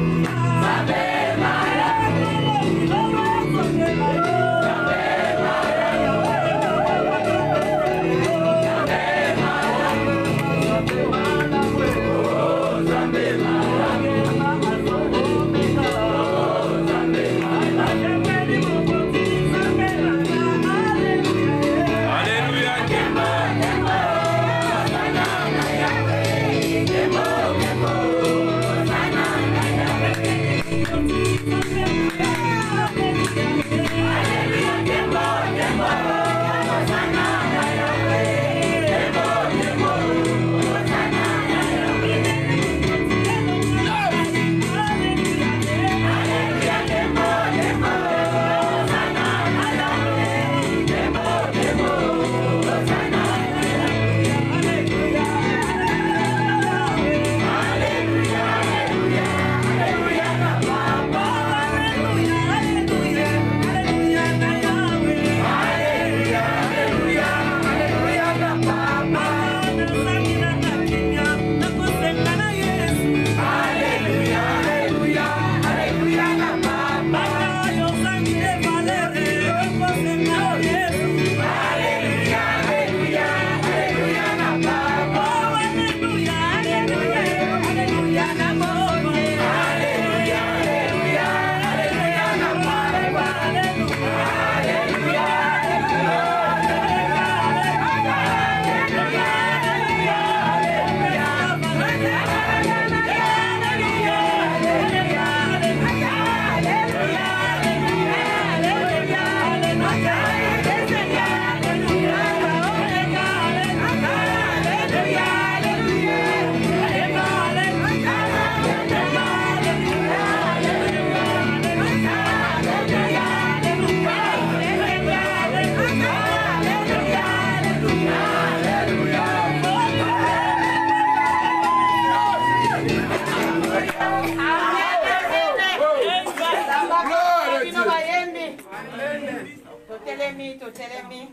Totelemi.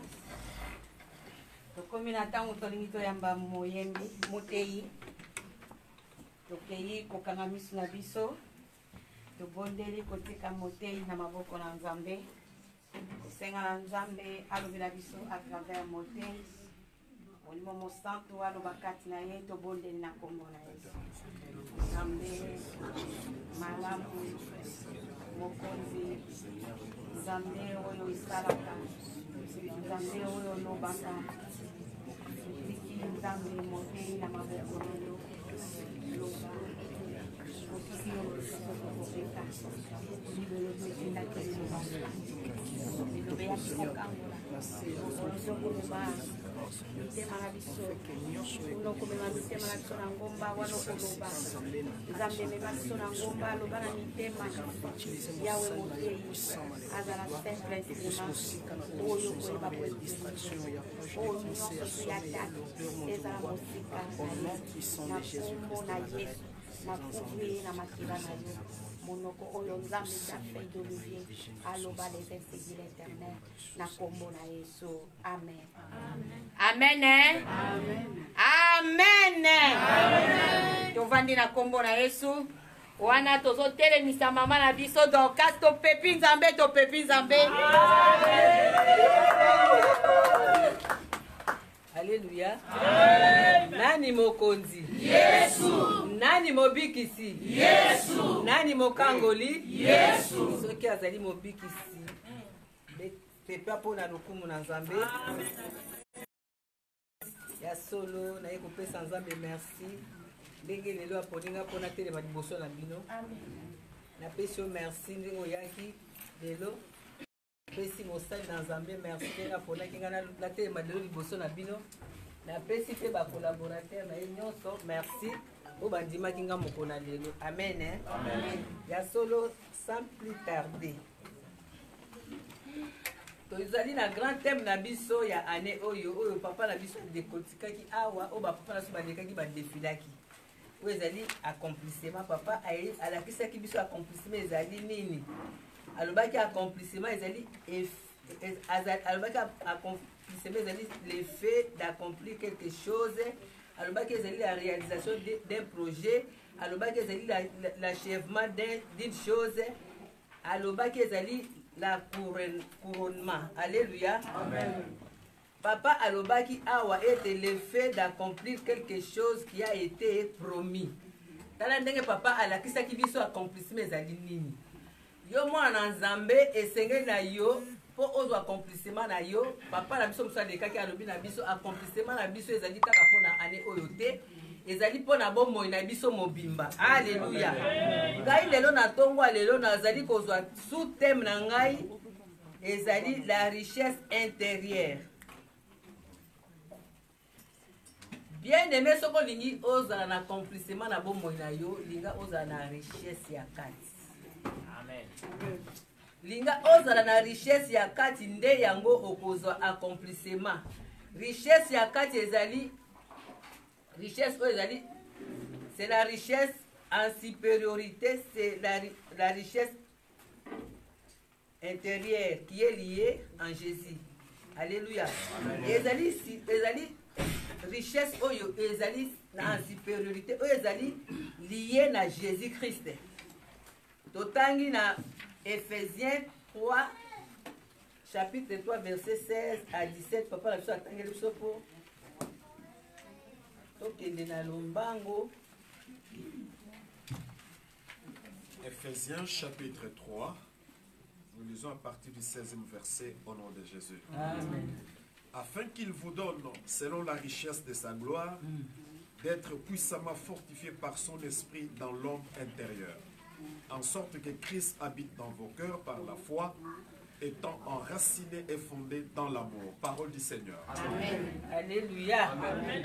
Tokomi na tango tolingito yamba moyembi, motei. Tokei kokanga misu na biso. Tobondeli kotika motei na maboko na Nzambe. Senga na Nzambe alobela biso à travers motei. Molimo mosantu alobakati na ye tobondeli na kombo na Yesu. Nzambe malamu mokonzi. Nzambe oyo isalaka. Nzambe oyo lobaka. Tiki Nzambe motei na maboko na yo. Loba. Otiki oyo sokopeka. Libelo totinda keleba. Lilobe ya kikokangola. Olosokoleba. Mitema na biso. Unokomema mitema na biso na ngomba wanokoloba. Nzambe mema biso na ngomba loba na mitema. Yawe motei. Azala simple instrument. Oyo koyeba koyeba. Oyo nyonso yataki. Ezala mosika na kombo na Yesu. Na couvrir na makila na yo. Monoko oyo Nzambe ta feuille d'olivier. Aloba les versets de l'Éternel. Na kombo na Yesu. Amen. Amen. Amen. Amen. Tovandi na kombo na Yesu. Wana tozo telemisa mama na biso Dorcas to pepi Nzambe to pepi Nzambe. Alléluia. Amen. Nani mokonzi? Yesu. Nani mobikisi? Yesu. Nani mokangoli? Yesu. Soki azali mobikisi. Pepa pona lokumu na Nzambe. Ya solo na ekopesa Nzambe merci. Ndenge lelo aponinga pona telema liboso na bino. Amen. Na pesi merci ndenge oyaki lelo. Pesi mosali na Nzambe merci ndenge aponaki nga na telema lelo liboso na bino. Na pesi pe ba collaborateur na nyonso merci. O bandimaki nga mokona lelo. Amen. Amen. Ya solo sans plus tarder. Tozali na grand thème na biso ya année oyo papa na biso décortiquaki awa o ba papa na so bandekaki ba défilaki. Ou ezali accomplissement papa alakisaki biso accomplissement ezali nini? Alobaki accomplissement ezali alobaki accomplissement ezali l'effet d'accomplir quelque chose alobaki ezali la réalisation d'un projet, alobaki ezali l'achèvement d'une chose, alobaki ezali la couronnement. Alléluia. Amen. Papa alobaki awa était le fait d'accomplir quelque chose qui a été promis. Tala ndenge papa alakisaki biso accomplissement ezali nini. Yo mwana nzambe esengeli na yo po ozo accomplissement na yo. Papa na biso musa dekaki alobi na biso accomplissement na biso ezali kaka pona année oyo te. Ezali pona bomoi na biso mobimba. Alléluia. Ngai lelo na tongo lelo nazali kozwa sous thème na ngai ezali la richesse intérieure. Bien aimé soko lingi ozala na accomplissement na bomoi na yo, linga ozala na richesse ya kati. Amen. Linga ozala na richesse ya kati nde yango okozwa accomplissement. Richesse ya kati ezali richesse oyo ezali c'est la richesse en supériorité, c'est la richesse intérieure qui est liée en Jésus. Alléluia. Ezali richesse oyo ezali na supériorité oyo ezali liée na Jésus-Christ. Totangi na Ephésiens 3 chapitre 3 verset 16 à 17. Papa la biso atangeli biso po tokende na lombango. Ephésiens chapitre 3, nous lisons à partir du 16e verset au nom de Jésus. Amen. Afin qu'il vous donne, selon la richesse de sa gloire, d'être puissamment fortifié par son esprit dans l'homme intérieur, en sorte que Christ habite dans vos cœurs par la foi, étant enraciné et fondé dans l'amour. Parole du Seigneur. Amen. Alléluia. Amen.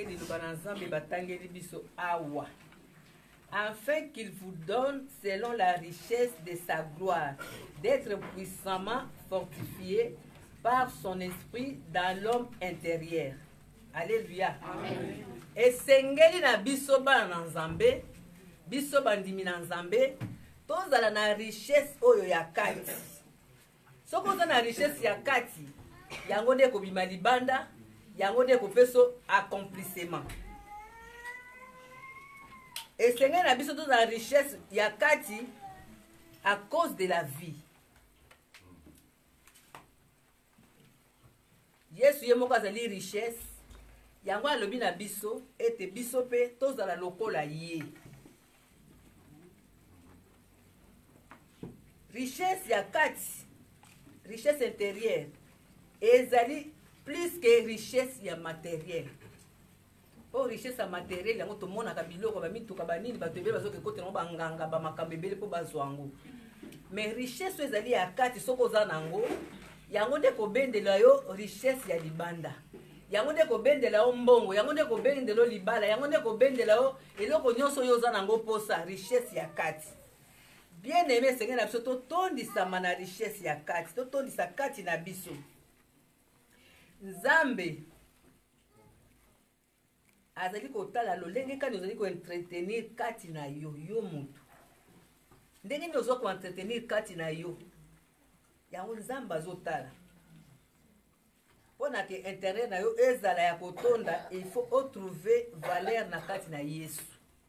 Afin qu'il vous donne, selon la richesse de sa gloire, d'être puissamment fortifié par son esprit dans l'homme intérieur. Alléluia. Amen. Et sengeli na biso bana na Nzambe, biso bandimi na Nzambe, tozala na richesse oyo ya kati. Soko za na richesse ya kati, yango nde kobima libanda, yango nde kopeso accomplissement. Et sengeli na biso tozala na richesse ya kati à cause de la vie. Yesu ye moko azali richesse yango alobi na biso ete biso pe tozala lokola ye. Richesse ya kati, richesse intérieure ezali plus que richesse ya matériel. Po richesse ya matériel yango tomonaka biloko bamituka banini bato ebele bazokekota yango banganga bamakambo ebele mpo bazwa yango. Mais richesse ezali ya kati soko oza nango yango nde kobendela yo richesse ya libanda, yango nde kobendela yo mbongo, yango nde kobendela yo libala, yango nde kobendela yo eloko nyonso oyo oza nango posa richesse ya kati. Bien aimé senge na biso totondisama na richesse ya kati, totondisa kati na biso. Nzambe azali kotala lolenge kani ozali koentretenir kati na yo, yo mutu ndenge nini ozwa koentretenir kati na yo. Yango Nzambe azotala pona ke intérêt na yo ezala ya kotonda, il faut retrouver valeur na kati na Yesu.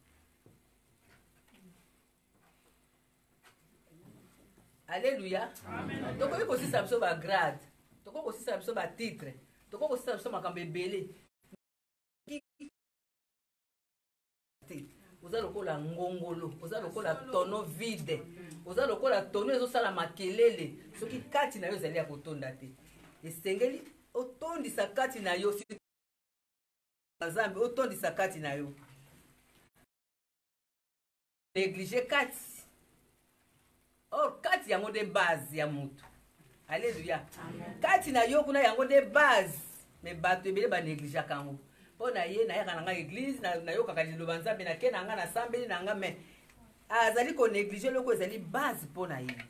Alléluia. Amen. Tokoki kosisa biso ba grade, tokoki kosisa biso ba titre, tokoki kosisa biso makambo ebele. Oza lokola ngongolo, oza lokola tono vide, oza lokola tono ezosala makelele, soki kati na yo ezali ya kotonda te. Esengeli otondisa kati na yo, Nzambe otondisa kati na yo. Négliger kati. Or kati yango de base ya mutu. Alléluia. Kati na yo kuna yango de base, mais bato ebele ba négliger kango. Pona ye na yaka nanga église na yo kaka liloba Nzambe na ke nanga na sambeli nanga, mais azali ko négliger loko ezali base pona ye.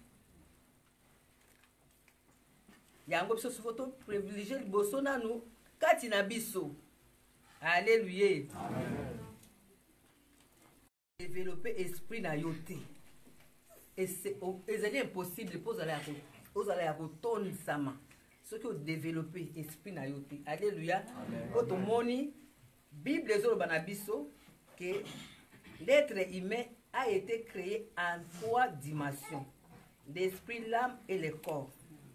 Yango biso sofoto privilégier liboso nanu kati na biso. Alléluia. Amen. Développer esprit na yo te. Et c'est impossible pour ozala ya kotondisama. Ce que développer esprit na yo te. Alléluia. Otomoni Bible ezoloba na biso que l'être humain a été créé en 3 dimensions, l'esprit, l'âme et le corps.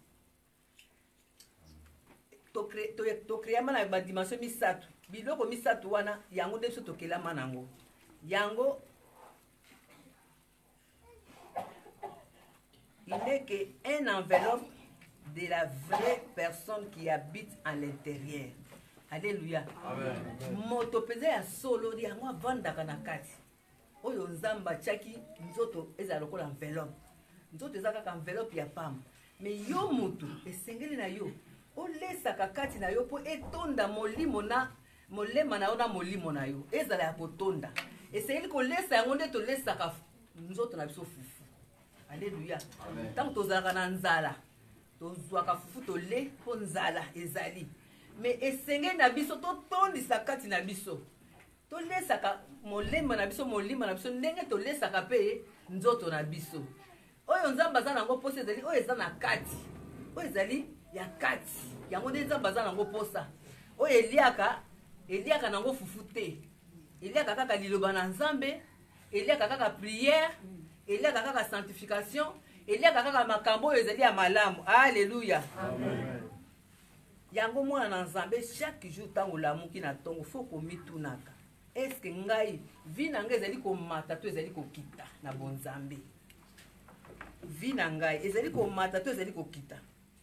To créé na ba dimension misatu. Biloko misatu wana yango nde biso tokelama nango. Yango il n'est qu'une enveloppe de la vraie personne qui habite à l'intérieur. Alléluia. Amen. Moto peze ya solo yango avandaka na kati. Oyo nzamba chaki nzoto eza lokola enveloppe. Nzoto eza kaka enveloppe ya pamba. Mais yo moto esengeli na yo olesaka kati na yo po etonda molimo na molema na yo na molimo na yo ezala ya kotonda. Esengeli kolesa yango nde tolesaka nzoto na biso fufu. Alléluia. Tant tozalaka na nzala tozwaka fufu tole po nzala ezali. Mais esengeli na biso totondisa kati na biso tolesaka molema na biso molima na biso ndenge tolesaka pe nzoto na biso. Oyo nzamba za nango posa ezali oyo eza na kati oyo ezali ya kati yango nde nzamba za nango posa oyo eliaka nango fufu te eliaka kaka liloba na nzambe eliaka kaka prière eliaka kaka sanctification eliaka kaka makambo oyo ezali ya malamu. Alléluia. Amen. Yango mwana na nzambe chaque jour tango lamuki na tongo faut komitunaka est-ce que ngai vi na ngai ezali komata to ezali kokita na bonzambe. Vi na ngai ezali komata to ezali kokita.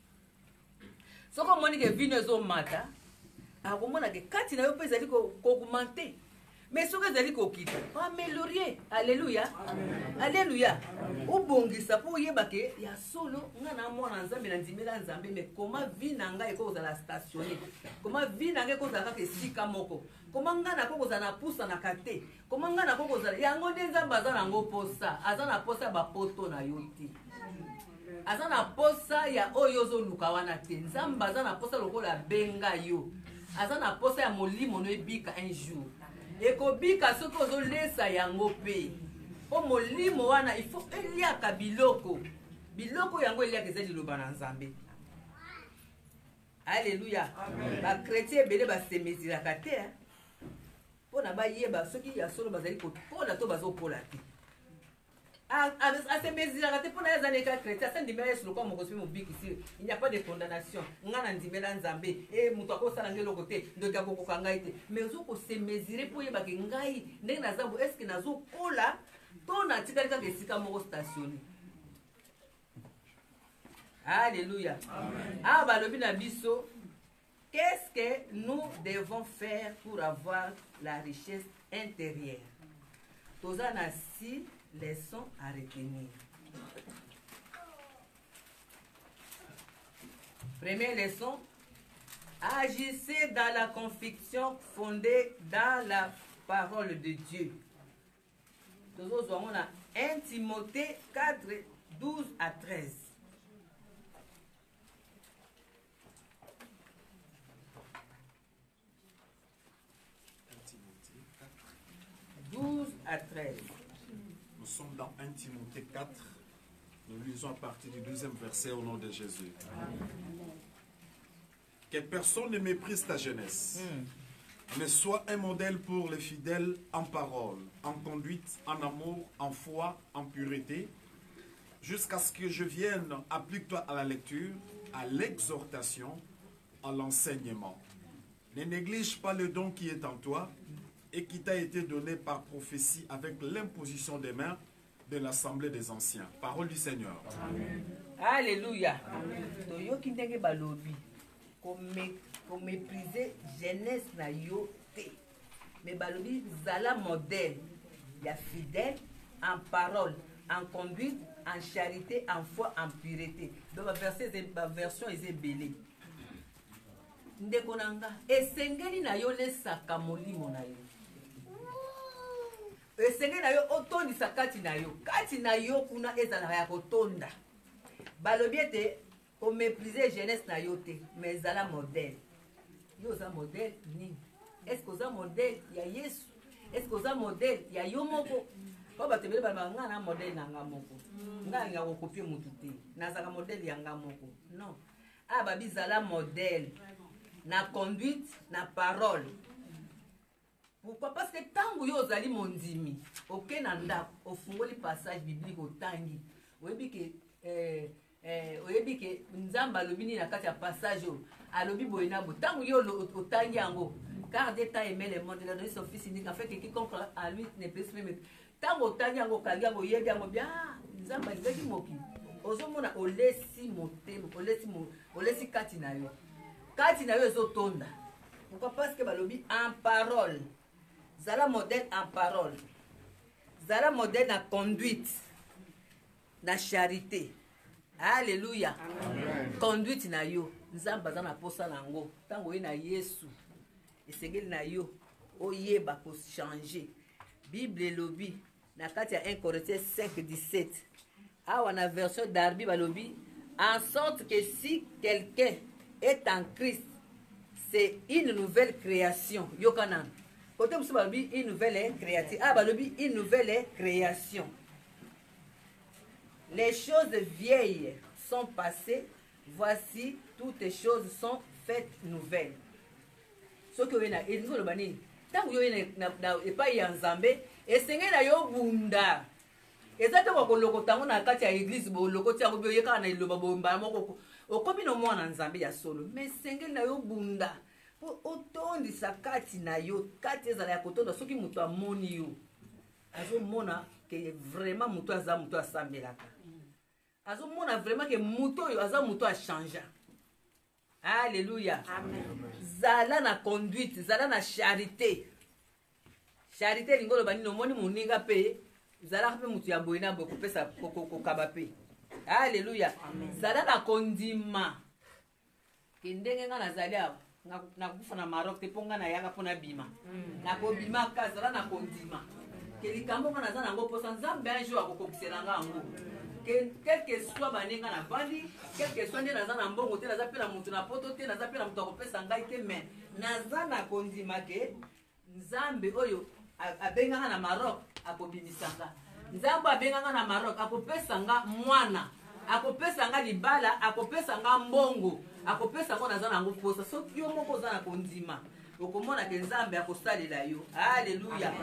Soko moni ke vi no ezomata akomona ke kati na yo pe ezali ko-augmenter. Mais soko ezali kokita améliorer. Alléluia. Alléluia. Obongisa po yeba ke ya solo nga na mwana nzambe na ndimela nzambe mais comment vi na ngai ekozala stationner, comment vi na ngai ekozala kaka esika moko, comment nga na kokozala na pusa na kate, comment nga na kokozala yango nde nzambe aza nango posa aza na posa ya bapoto na yo te aza na posa ya oyo ozoluka wana te. Nzambe aza na posa lokola benga yo aza na posa ya molimo no ebika un jour ekobika soki ozolesa yango pe o molimo wana il faut eliaka biloko yango eliaka eza liloba na nzambe. Alléluia. Bakretien ebele basemezilaka te mpona bayeba soki ya solo bazali kopola to bazopola te asemezilaka te mpona eza neka chrétien asa ndimela yesu lokwa mokosi mpe mobikisi. Il n'y a pas de condamnation. Nga na ndimela nzambe moto akosala ngai eloko te ndoki akokoka ngai te mais ozokosemezire mpo oyebake ngai ndenge naza bo estce nazokola to natikali kaka esika moko statione. Alléluia. Ah balobi na biso qu'est-ce que nous devons faire pour avoir la richesse intérieure? Toza na 6 leçons à retenir. Première leçon, agissez dans la conviction fondée dans la parole de Dieu. Nous avons 1 Timothée 4, 12 à 13. À 13. Nous sommes dans 1 Timothée 4. Nous lisons à partir du 12e verset au nom de Jésus. Amen. Que personne ne méprise ta jeunesse, mais sois un modèle pour les fidèles en parole, en conduite, en amour, en foi, en pureté. Jusqu'à ce que je vienne, applique-toi à la lecture, à l'exhortation, à l'enseignement. Ne néglige pas le don qui est en toi et qui t'a été donné par prophétie avec l'imposition des mains de l'Assemblée des Anciens. Parole du Seigneur. Amen. Alléluia. Toyoki ndenge balobi ko mépriser jeunesse na yo te. Mais balobi zala modèle ya fidèle en parole, en conduite, en charité, en foi, en pureté. Donc la version est belée. Ndeko nanga esengeli na yo lesaka molimo na yo. Esengeli na yo otondisa kati na yo kuna ezala ya kotonda. Balobi ete o mépriser jeunesse na yo te, mais ezala modèle. Yo za modèle nini? Est-ce que oza modèle ya Yesu? Est-ce que oza modèle ya yo moko? Po batebele ba nga na modèle na nga moko. Nga nga ko copier mutu te. Nazaka modèle ya nga moko. Non. Aba bizala modèle na conduite, na parole. Pourquoi? Parce que tango yo ozali mondimi, ok na ndako, ofungoli passage biblique otangi. Oyebi ke nzamba alobi ni na kati ya passage o, alobi boye na bo. Tango yo otangi yango, car Dieu t'a aimé le monde, il a donné son fils unique, afin que quiconque à lui ne puisse même. Tango otangi yango kali yango yebi yango bien, nzamba lingaki moki. Ozomona olesi motema, olesi kati na yo. Kati na yo ezotonda. Pourquoi? Parce que balobi en parole. Zala modèle en parole. Zala modèle na conduite. Na charité. Alléluia. Amen. Conduite na yo. Nzamba za na posa nango. Tango ye na Yesu. Esengeli na yo. Oyeba ko changer. Bible lobi. Na kati ya 1 Corinthiens 5:17. Awa na version d'Arbi balobi. En sorte que si quelqu'un est en Christ, c'est une nouvelle création. Yokanan. Côté monsieur balobi une nouvelle création. Ah balobi une nouvelle création. Les choses vieilles sont passées, voici toutes les choses sont faites nouvelles. Ce que vous avez dit, tant que vous avez pas eu un zambé, et c'est que yo bunda. Et ça, tu vas que le côté où on a quatre églises, le côté où il y a un lobomba, au comme no moins en zambé ya solo. Mais c'est que yo bunda. Pour autant de sa kati na yo, kati za la koto de ceux qui muto amoni yo. Azo mona que vraiment muto aza muto asambelaka. Azo mona vraiment que muto yo aza muto a changer. Alléluia. Amen. Zala na conduite, zala na charité. Charité lingolo bani no moni muninga pe, zala pe mutu ya boina bo kopesa kokaba pe. Alléluia. Amen. Zala na kondima. Kindenge nga nazali awa. Na kufa na Maroc te ponga na yanga pona bima. Na ko bima ka zala na kondima. Ke likambo nga nazana ngo posa nzambe un jour akokokisela nga ngo. Quel que soit baninga na bandi, quel que soit nde naza na mbongo te naza pe na mutu na poto te naza pe na mutu akopesa ngai te mais naza na kondima ke nzambe oyo abenganga na Maroc akobimisanga. Nzambe abenganga na Maroc akopesa nga mwana, akopesa nga libala, akopesa nga mbongo, akopesa ngo naza na ngo posa. So yo moko za na kondima okomona ke nzambe akosalela yo. Alléluia.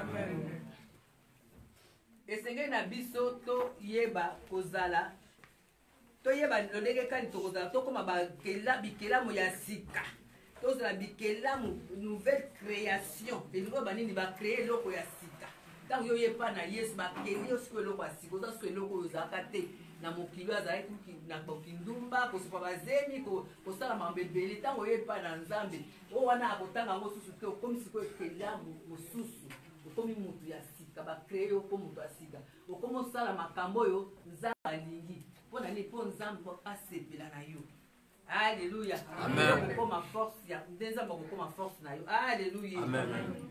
Esenge na biso to yeba kozala to yeba lolenge kani to kozala to koma ba bikela mo ya sika to zala bikela mo nouvelle création elingo banini ba créer loko ya sika tant yo yepa na Yesu ba keli osko loko ya sika oza so loko ozaka te na mokili azali na bokindumba ko sopa bazemi ko sala mambebeli tant yepa na Nzambe o wana akotanga ngo susu te comme siko ekela mo susu komi mutu ya sika ba créer yo comme mutu ya sika okomo sala makambo yo nzamba lingi pona ni po nzamba asepela na yo. Alléluia. Amen. Kokoma force ya nzamba kokoma force na yo. Alléluia. Amen.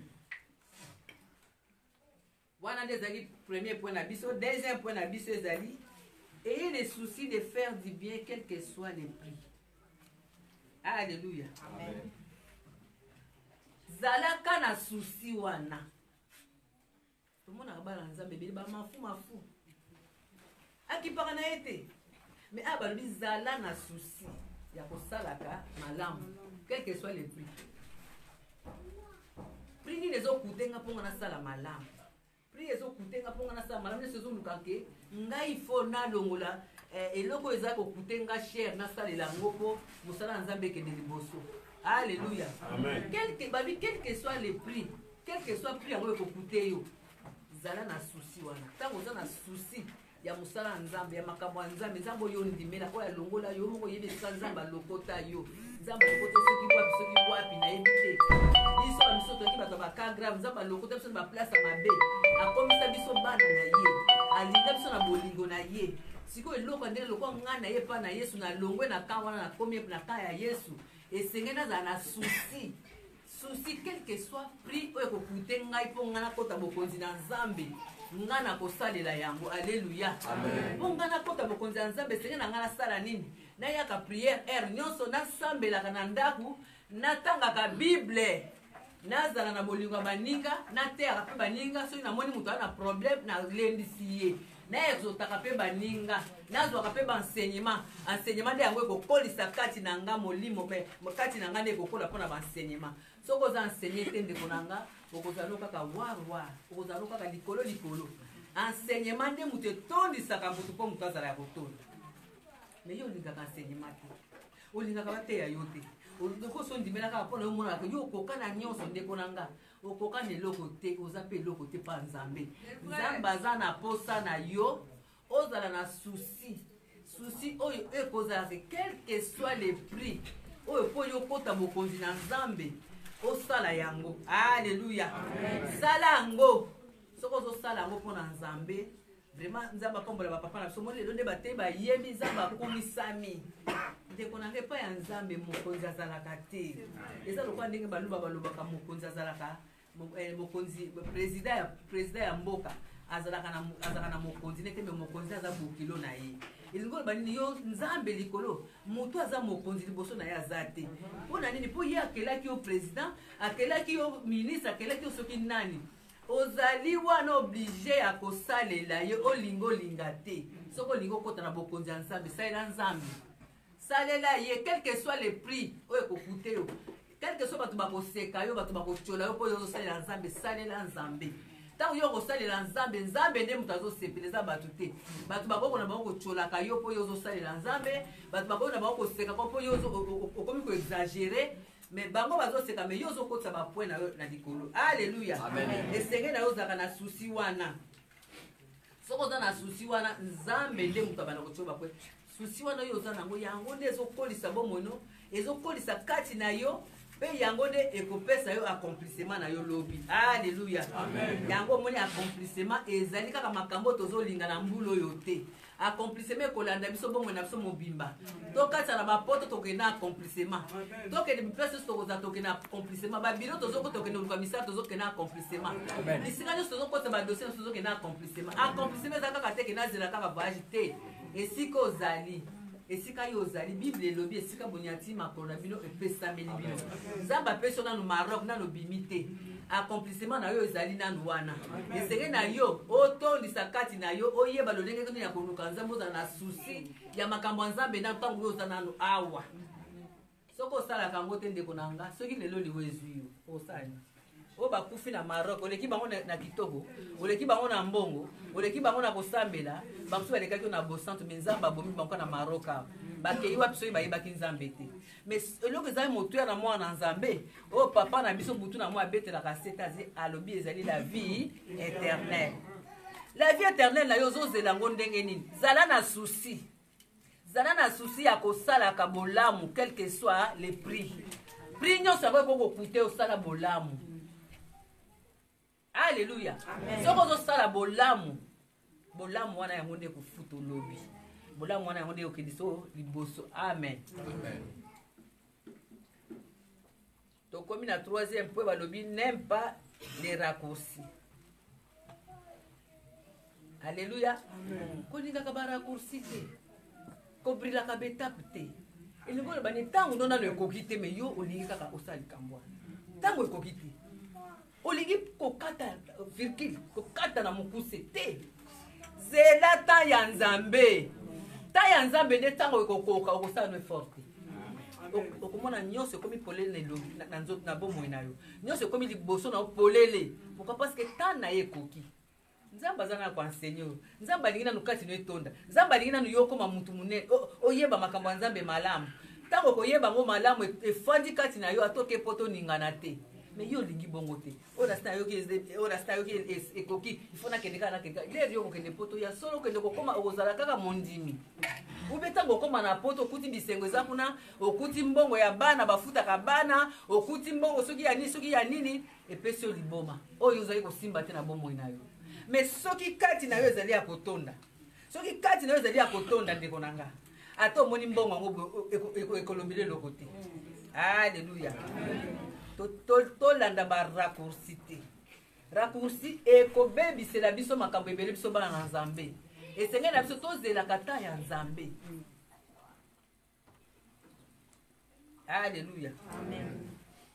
Wana ndezali premier point na biso, deuxième point na biso ezali ayez le souci de faire du bien quel que soit le prix. Alléluia. Amen. Zalaka na souci wana. Tout le monde a bala nzambe beli ba mafu. Akipaka na ete. Mais abalobi zala na souci ya kosalaka malamu quel que soit le prix. Prix ni lezo kutenga ponga na sala malamu. Prix lezo kutenga ponga na sala malamu lezo luka ke ngai fo na longola eloko eza ko kutenga cher na sala la ngoko musala nzambe ke liboso. Alléluia. Amen. Quel que soit le prix, quel que soit prix yango ko kuté yo. Zala na souci wana. Tango za na souci ya musala nzambe ya makambo nzambe nzambo yo ndimela ko ya longola yo moko yebe nzamba lokota yo. Nzamba lokota soki wapi na yebite. Biso ba miso toki bato ba ka grave nzamba lokota biso ba place mabe. Akomisa biso bana na ye. Alinga biso na bolingo na ye. Siko eloko ndele loko ngana ye pa na Yesu na longwe na ka wana na komi na ka ya Yesu. Esengena za na souci. Souci quel que soit prix oyo kokute ngai po ngana kota bokonzi na Nzambe ngana kosalela yango. Alléluia. Amen. Po ngana kota bokonzi na Nzambe sengena ngana sala nini na yaka prière nyonso na sambelaka na ndaku natangaka Bible nazala na bolingo baninga na terre pe baninga soki namoni mutu ana problème na lendisi ye na exotaka pe baninga nazwaka pe enseignement nde yango ekokolisa kati na nga molimo me kati na nga nde ekokola mpona baenseignement soki oza enseigné te ndeko na nga okozala kaka war okozala kaka likolo enseignement nde moto etondisaka moto mpo moto azala ya kotonda. Mais yo olingaka enseignement te, olingaka bateya yo te, okoso ondimela kaka mpona yo monaka yo okoka na nyonso ndeko na nga, okoka na eloko te, oza mpe eloko te mpa nzambe. Nzambe aza na posa na yo, ozala na souci oyo ekozala ke quel que soit le prix oyo mpo yo kota mokonzi na nzambe osala yango. Alléluia. Sala yango soki ozosala yango mpo na nzambe, vraiment nzambe akombola bapapa na biso mo lelo nde batei bayembi nzambe akumisami. Ndeko na ngai epai ya nzambe mokonzi azalaka te. Eza lokola ndenge balobaka mokonzi azalaka mokonzi président ya mboka azalaka na mokonzi nete me mokonzi aza bokilo na ye. Elingi oloba nini yo nzambe likolo moto aza mokonzi liboso na ye aza te. Mpona nini? Mpo ye akelaki yo président, akelaki yo ministre, akelaki yo soki nani, ozali wana oblige ya kosalela ye olinga te. Soki olingi okota na bokonzi ya nzambe, salela nzambe, salela ye quel que soit le prix oyo ekokute yo, quel que soit bato bakoseka yo, bato bakochola yo mpo yo ozosalela nzambe, salela nzambe. Ntango yo okosalela nzambe, nzambe nde moto azosepela, eza bato te. Bato bakokona bango kocholaka yo mpo yo ozosalela nzambe, bato bakokona bango koseka mpo yo okomi koexagere, mais bango bazoseka, mais yo ozokotisa bapoint na yo na likolo. Alléluia. Esenge na yo ozalaka na susi wana. Soki oza na susi wana, nzambe nde moto abanda kochola bapoint. Susi wana oyo oza nango, yango nde ezokolisa bomono, ezokolisa kati na yo, mpe yango nde ekopesa yo accomplissement na yo lobi. Alléluia. Yango omoni accomplissement ezali kaka makambo tozolinga na mbula oyo te. Accomplissement ekolanda biso bongo na biso mobimba. Tokatisa na bapoto tokende na accomplissement. Tokende place tokoza tokende na accomplissement. Babilo tokende koluka misala tokende na accomplissement. Bisika nyonso tozokota badossier tokende na accomplissement. Accomplissement eza kaka te kende azela kaka voyage te. Esika ozali, esika yo ozali, Bible elobi esika bonyati makolo na bino epesameli bino. Nzambe apesi yo nanu Maroc nanu bimi te. Accomplissement na yo ezali nanu wana. Esenge na yo otondisa kati na yo oyeba lolenge kino ya konuka nzambe ozala na susi ya makambo ya nzambe na ntango yo oza nanu awa. Soki osalaka yango te ndeko na nga, soki lelo liwe ezwi yo osali o bakufi na Maroc, oleki bango na kitoko, oleki bango na mbongo, oleki bango na kosambela, bamusu balekaki yo na bosantu, mais nzambe abomi bango na Maroc. Bakei wapi soki bayebaki nzambe te. Mais eloko ezali motuya na mwana na nzambe, o papa na biso butu na mwa abetelaka setazi alobi ezali la vie éternelle. La vie éternelle na yo ozozela ngo ndenge nini? Zala na souci. Zala na souci ya kosalaka bolamu quel que soit le prix. Prix nyonso yango ekokokute osala bolamu. Alléluia. Soko ozosala bolamu, bolamu wana yango nde kofuta olobi. Bolamu wana yango nde okediso liboso. Amen. Tokomi na troisième point balobi n'aime pas les raccourcis. Alléluia. Kolingaka ba raccourcis te. Kobrilaka betape te. Elingo loba ni ntango nona lo ekoki te, mais yo olingi kaka osali kambo. Ntango ekoki te. Olingi kokata virgule, kokata na mokuse te. Zela ta ya nzambe. Ta ya nzambe nde ntango ekokoka okosala no forte. Okomona nyonso ekomi polele na nzoto na bomoi na yo. Nyonso ekomi liboso na polele. Pourquoi? Parce que tant na ye ekoki. Nzambe azana kwa enseigneur. Nzambe alingi nanu kati no etonda. Nzambe alingi nanu yo koma mutu munene. Oyeba makambo ya nzambe malamu. Tango koyeba ngo malamu efandi kati na yo atoke poto ningana te. Mais yo lingi bongo te. Ora sta yo ki ekoki. Ifona kendeka na kendeka. Ile yo kokende poto ya solo kende kokoma okozala kaka mondimi. Ubeta ngokoma na poto okuti bisengo eza kuna, okuti mbongo ya bana bafutaka bana, okuti mbongo soki ya nini epesi yo liboma. Oyo ozali kosimba te na bomoi na yo. Mais soki kati na yo ezali ya kotonda. Soki kati na yo ezali ya kotonda ndeko na nga. Ata omoni mbongo yango ekolombile loko te. Alléluia. Tolanda ba raccourci te. Raccourci ekobebisela biso makambo ebele biso bana na nzambe. Esenge na biso tozelaka ta ya nzambe. Alléluia. Amen.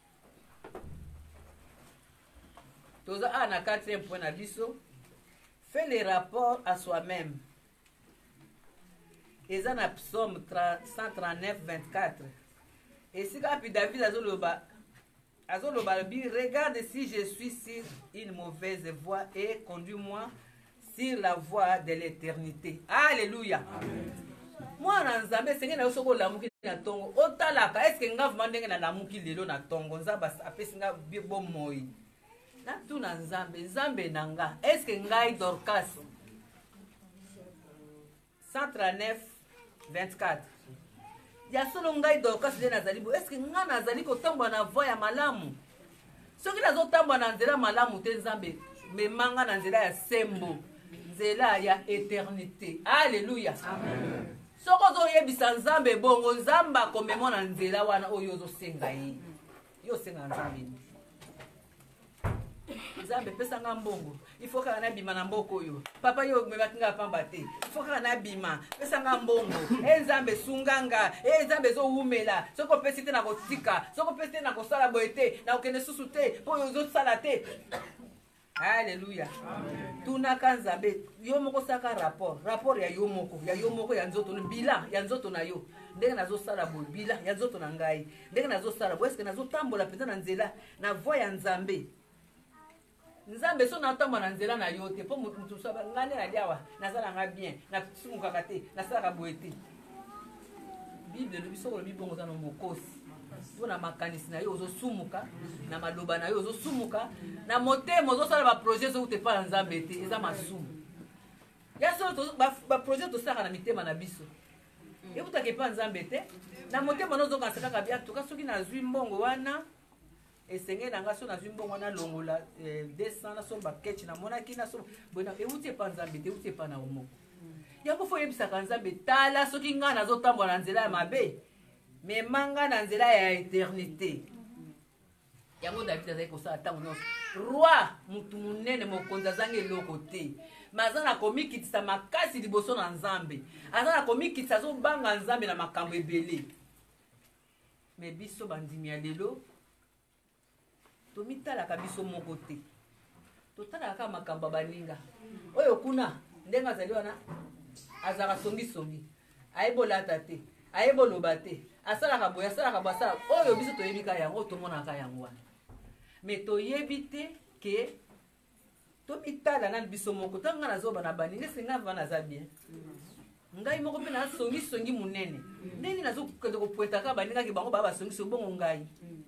Toza na quatrième point na biso. Fais les rapports à soi-même. Eza na psaume 139, 24. Et si kapi David azoloba Azolo Balbi, regarde si je suis sur une mauvaise voie et conduis-moi sur la voie de l'éternité. Alléluia. Moi, Nzambe, c'est que na soko lamuki na tongo. Otalaka, est-ce que nga vmandenge na lamuki lelo na tongo? Nzamba apesi nga bon moi. Na tu na Nzambe, Nzambe nanga. Est-ce que ngai Dorcas 139 24. Ya solo ngai Dorcas de nazali bo. Est-ce que nga nazali ko tamba na voie ya malamu? Soki nazo tamba na nzela malamu te Nzambe, me manga na nzela ya sembo. Nzela ya éternité. Alléluia. Amen. Soko zo yebisa Nzambe bongo Nzamba komemo na nzela wana oyo zo senga yi. Yo senga Nzambe. Nzambe pesa nga mbongo. Il faut ka na bima na mboko yo. Papa yo mebaki nga pamba te. Il faut ka na bima pesa nga mbongo. Nzambe sunganga, Nzambe zo umela. Soko pesi te na kotika, soko pesi te na kosala boete, na okene susu te, po yo zo sala te. Alléluia. Tuna Nzambe yo moko saka rapport ya yo moko ya nzoto bilan ya nzoto na yo ndenge nazo sala bo bilan ya nzoto na ngai ndenge nazo sala bo est-ce que nazo tambola peta na nzela na voie ya Nzambe so na tambola na nzela na yo te po mutu saba ngane na diawa nazala nga bien na sumuka kate na sala boete Bible le biso ko bibongo za no mokosi na makanisi na yo ozosumuka na maloba na yo ozosumuka na motema ozosala ba projet zo te pa Nzambe te eza masumu ya so ba projet to saka na mitema na biso ebutake pa Nzambe te na motema nozo kansaka ka bia tuka soki na zwi mbongo wana esenge na nga so na zwi mbongo wana longola 200 na so ba ketch na monaki na so bona ebutie pa Nzambe te ebutie pa na omo yango fo yebisaka Nzambe tala soki nga nazo tambola na nzela ya mabe mais manga na nzela ya éternité. Yango David azali kosala ntango nyonso. Roi mutu munene mokonzi azangi eloko te. Mais aza na komikitisa makasi liboso na Nzambe. Aza na komikitisa azobanga Nzambe na makambo ebele. Mais biso bandimi ya lelo tomitalaka biso moko te. Totalaka makambo baninga. Oyo kuna ndenge azali wana azaka songi. Ayebolata te. Ayeboloba te. Asalaka boya asalaka basala oyo biso toyebika yango tomonaka yango wana mais toyebi te ke tomitala na biso moko tanga nazoba na baninga senga vana za bien ngai moko pe na songi munene ndeni nazokende kopointaka baninga ke bango baba songi bongo ngai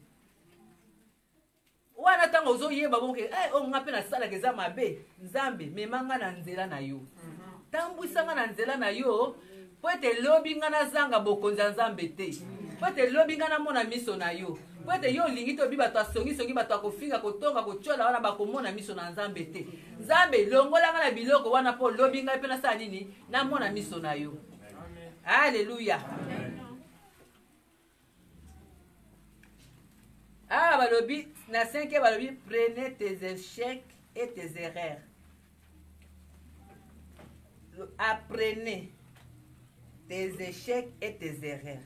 wana tanga ozoyeba bongo ke o nga pe na sala ke za mabe Nzambe memanga na nzela na yo tambwisanga na nzela na yo po ete lobi nga na zanga bokonzi ya Nzambe te po ete lobi nga na mona miso na yo po ete yo olingi tobi bato asongi bato akofinga kotonga kocola wana bakomona miso na Nzambe te Nzambe longola nga na biloko wana po lobi nga pe nasala nini na mona miso na yo. Alléluia. Balobi na 5e balobi prenez tes échecs et tes erreurs. Apprenez tes échecs et tes erreurs.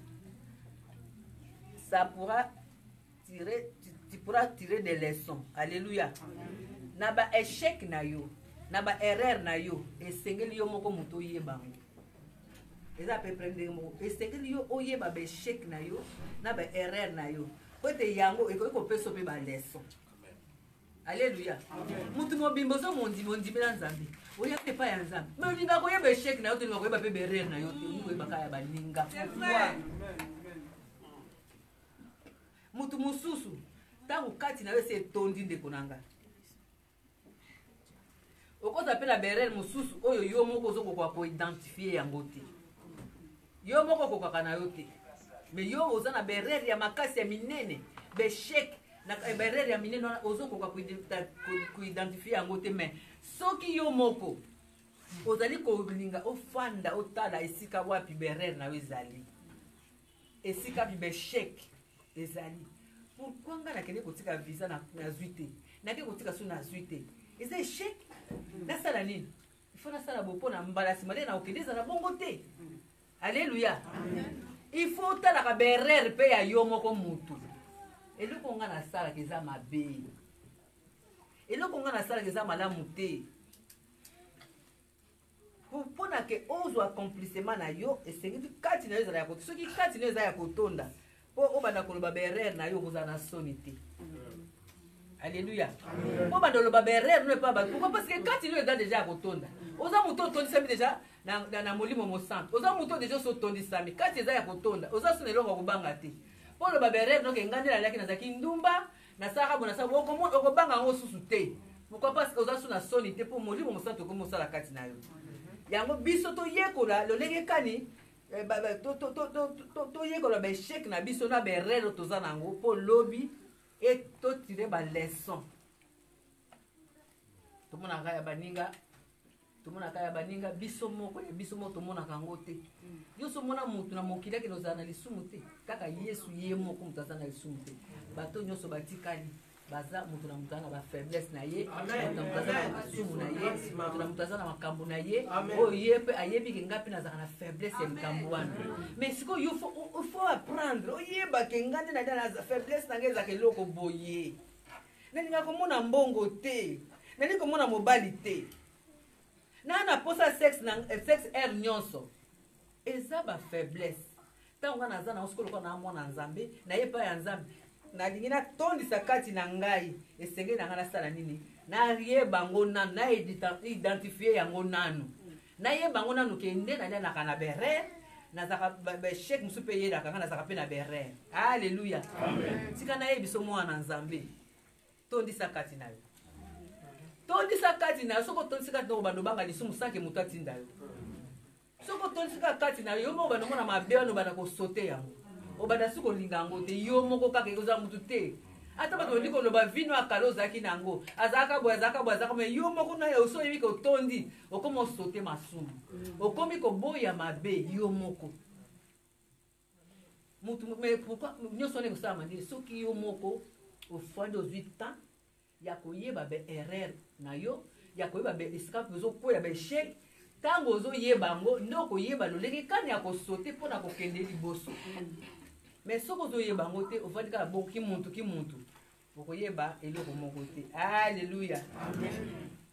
Ça pourra tirer, tu pourras tirer des leçons. Alléluia. Naba échec na yo, naba erreur na yo, esengeli yo moko muto yeba. Eza pe prendre mo, esengeli yo oyeba ba échec na yo, naba erreur na yo. Pote yango eko peso pe ba leçon. Alléluia. Mutu mo bimbozo mondi bela Nzambe. Oya pe pa ya Nzambe. Mais linga ko yeba échec na yo, te linga ko yeba pe erreur na yo, te linga ko yeba ka ya ba linga. Mutu mususu tangu kati na yo se tondi ndeko nanga. Okoza pe la berel mususu oyo yo moko zo ko identifier yango te. Yo moko ko kaka na yo te. Mais yo oza na berel ya makasi ya minene, beshek na berel ya minene ozo ko identifier yango te mais soki yo moko ozali ko linga ofanda otala esika wapi berel na yo ezali. Esika bi beshek ezali. Pourquoi nga nakende kotika visa na zuite? Nakende kotika so na zuite. Eza échec. Na sala nini? Il faut na sala bopo na mbala simale na okendeza na bongo te. Alléluia. Amen. Il faut tala ka berere pe ya yo moko mutu. Eloko nga na sala keza mabe. Eloko nga na sala keza malamu te. Pona ke ozo accomplissement na yo esengi kati na yo za ya kotonda. Soki kati na yo za ya kotonda. Po obanda koloba berere na yo kozana soni te. Alléluia. Pourquoi parce que quand il est déjà à Kotonda, aux amoutons tondisami déjà dans molimo mo centre. Aux amoutons déjà so tondisami. Quand il est à Kotonda, aux amoutons longo kobangati. Pour le baberre donc ngande la yaki na zaki ndumba na saka bona sa boko mo okobanga ngo susu te. Pourquoi parce que aux amoutons na sonité pour molimo mo centre ko mo sala kati na yo. Yango biso to yekola lo lenge kani to yekola ba échec na biso na berre to zanango pour lobby. Et tout tirer ma leçon. Tout le monde a kaya baninga. Tout le monde a kaya baninga. Bisomo ko bisomo tout le monde a kangote. Yo so mona mutu na mokila ke nozana lisumuté. Kaka Yesu yemo ko mutazana lisumuté. Bato nyoso batikali. Baza mutu na mutana ba faiblesse na ye. Mutu na mutazana sumu na ye. Mutu na mutazana makambo na ye. O yepe ayebi ke ngapi na zana faiblesse ya makambo wana. Mais siko il faut apprendre. O yeba ke ngande na dana faiblesse na ngeza ke loko boye. Nani ngakomona mbongo te. Nani komona mobali te. Na na posa sexe na sexe er nyonso. Eza ba faiblesse. Tango na zana oskolo ko na mwana nzambe na ye pa ya nzambe. Na lingina tondisa kati na ngai esenge na ngana sala nini na rie bango nanu na identifier yango nanu na ye bango nanu kende na kana bere na zaka ba chek musupe ye da kana zaka pe na bere. Alléluia. Amen. Tika na ye biso mwana nzambe tondisa kati na yo. Tondisa kati na yo soko tondisa kati no bando banga lisumu sanke mutu atinda yo. Soko tondisa kati na yo mo bando mona mabe no bana ko sauter yango. Obada suko lingango te yo moko kaka koza mutu te ata bato ndiko loba vino akalo zaki nango azaka me yo moko na yo so yebi ko tondi okomo sote masumu okomi ko boya mabe yo moko mutu mais pourquoi nyoso ne kusama ndi soki yo moko au fond de 8 ans ya koyeba be erreur na yo ya koyeba be escape zo ko ya be chek tango zo yebango ndoko yeba loleki kani ya ko sote pona ko kende liboso. Mais ce que vous avez bangoté, au fait que bon qui monte. Vous voyez bas et le mon côté. Alléluia. Amen.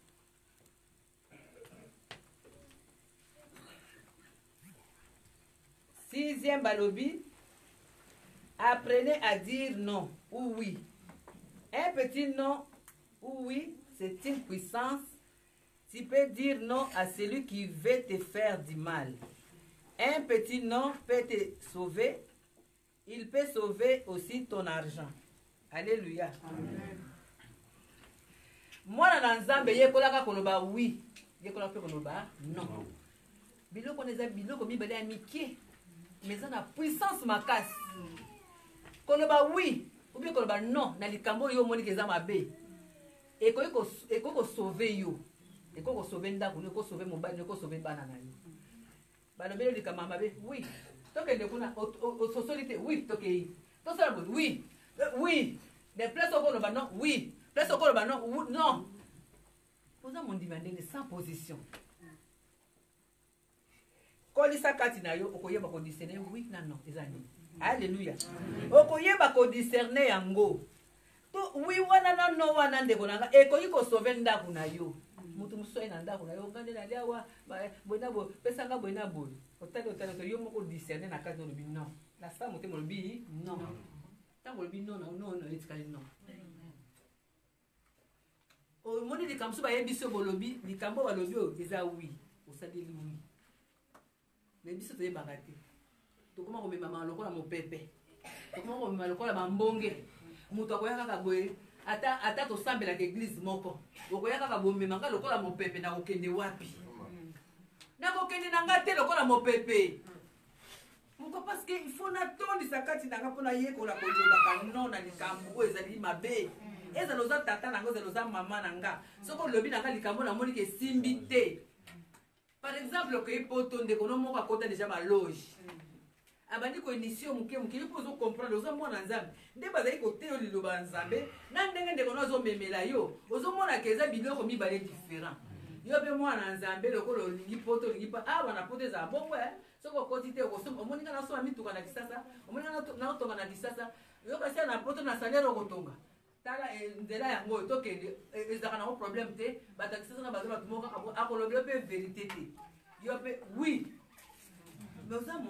Sixième balobi. Apprenez à dire non ou oui. Un petit non ou oui, c'est une puissance. Tu peux dire non à celui qui veut te faire du mal. Un petit non peut te sauver. Il peut sauver aussi ton argent. Alléluia. Amen. Moi, dans Nzambe, yekolaka koloba oui. Yekolaka koloba non. Biloko neza biloko mibale ya mikie. Mais ça na puissance makasi. Koloba oui. Ou bien koloba non. Na likambo yo moni keza mabe. Eko ko sauver yo. Eko ko sauver ndako, eko sauver mobile, eko sauver bana na yo. Balobelo likama mabe oui. Donc, société, oui, oui, oui, des places au col non, oui, place au col non, non. Vous avez mon demandé sans position. Quand il s'accate, okoye ba ko discerner oui, non, ezani. Alléluia. Okoye ba ko discerner yango. To oui wana no wana ndeko nanga ekoyi ko sauver ndaku na yo. Mutu musoye na ndaku na yo ngande na liawa bona bo pesanga bona bo. Otale yo moko discerner na kati lobi non. La femme moté mo lobi non. Tango lobi non etikali non. O moni likambo ba yebiso bo lobi likambo ba lobi o eza oui. Osadeli oui. Mais biso to yebaka te. To koma ko mema lokola mo pepe. To koma ko mema lokola mambonge. Mutu akoya kaka boye ata to sambela ke église moko. Okoya kaka bo mema ka lokola mo pepe na okende wapi. Na kokende na ngate lokola mo pepe. Pourquoi parce que il faut na tondi sakati na kapona yekola ko jobaka non na likambo ezali mabe. Eza loza tata na ngoza loza mama na nga. Soko lobi na ka likambo na moni ke simbite. Par exemple que ipoto ndeko no moko akota déjà ma loge. Abandi ko initio muke ipo zo comprendre ozo mona nzambe. Nde bazali ko teo liloba nzambe. Na ndenge ndeko no zo memela yo. Ozo mona keza biloko mibale différent. Yo be mwana nzambe lokolo lingi poto lingi pa wana poto za bongo soko koti te ko somo omoninga na so mituka na kisasa omoninga na otonga na kisasa yo kasi na poto na salaire okotonga tala nzela yango tokende ezaka na problème te batakisasa na bazala tumoka akolobi pe vérité te yo pe oui mais oza mondimo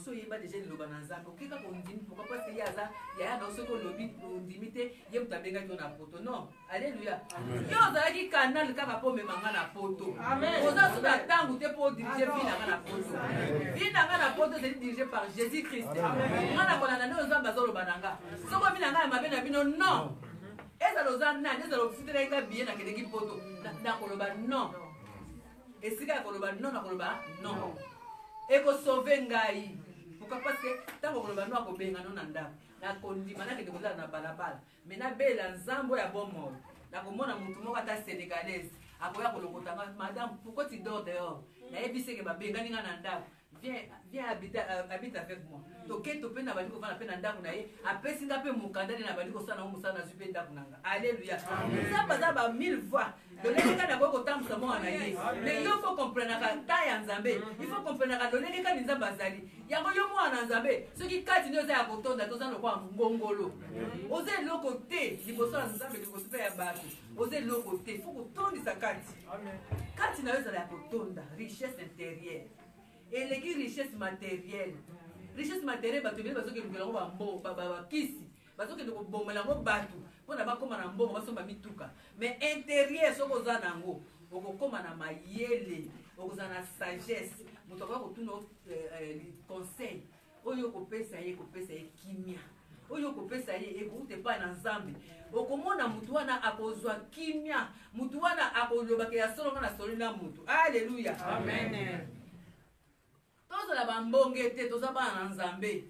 so yeba déjà liloba na nzambe okeka kondimi pourquoi parce que yaza yaya na soki olobi ondimi te ye moto abengaki yo na poto non alleluya yo ozalaki canal kaka mpo omemanga na poto oza so na ntango te mpo odirige vi nanga na poto vi nanga na poto ezali dirige par Jésus Christ nga na kolanda nde ozambe azoloba na nga soko omi na ngai ya mabe na bino non ezala oza nani ezala ofutelaki nga biye nakendeki poto nakoloba non esika ya koloba non nakoloba non ekosauve ngai pourquoi parce que ntango koloba no akobenga no na ndako nakondima nakende kozala na balabala me nabela nzambe oyo ya bomolo nakomona motu moko ata sénégalaise akoya kolokotanga madame pourquoi tu dors dehors nayebisi eke babengani nga na ndako viens habite avec moi toke tope na bandi kovanda mpe na ndako na ye apesi nga mpe mokandani na bandi kosala nango mosala nazwi mpe ndako na nga alleluya nzambe aza ba 1000 fois lolenge kani akoki kotambusa mwana na ye mais yo fo komprenaka ta ya nzambe ifo komprenaka lolenge kani nzambe azali yango yo mwana na nzambe soki kati nde oza ya kotonda toza lokwa ngongolo oza eloko te liboso ya nzambe liboso mpe ya bato oza eloko te ifo kotondisa kati kati na yo ezala ya kotonda richesse intérieure eleki richesse matérielle bato ebele bazokendukela yango bakisi bazokende kobomela yango bato mpona bakóma na mbongo basomba mituka mais intérieur soki oza nango okokóma na mayele okozala na sagesse moto akoya kotuna conseil oyo okopesa ye kimia oyo okopesa ye ekouta epai na nzambe okomona mutu wana akozwa kimia mutu wana akolobaka ya solo nga na solo na mutu alleluya amen tozola bambonge te toza bana na nzambe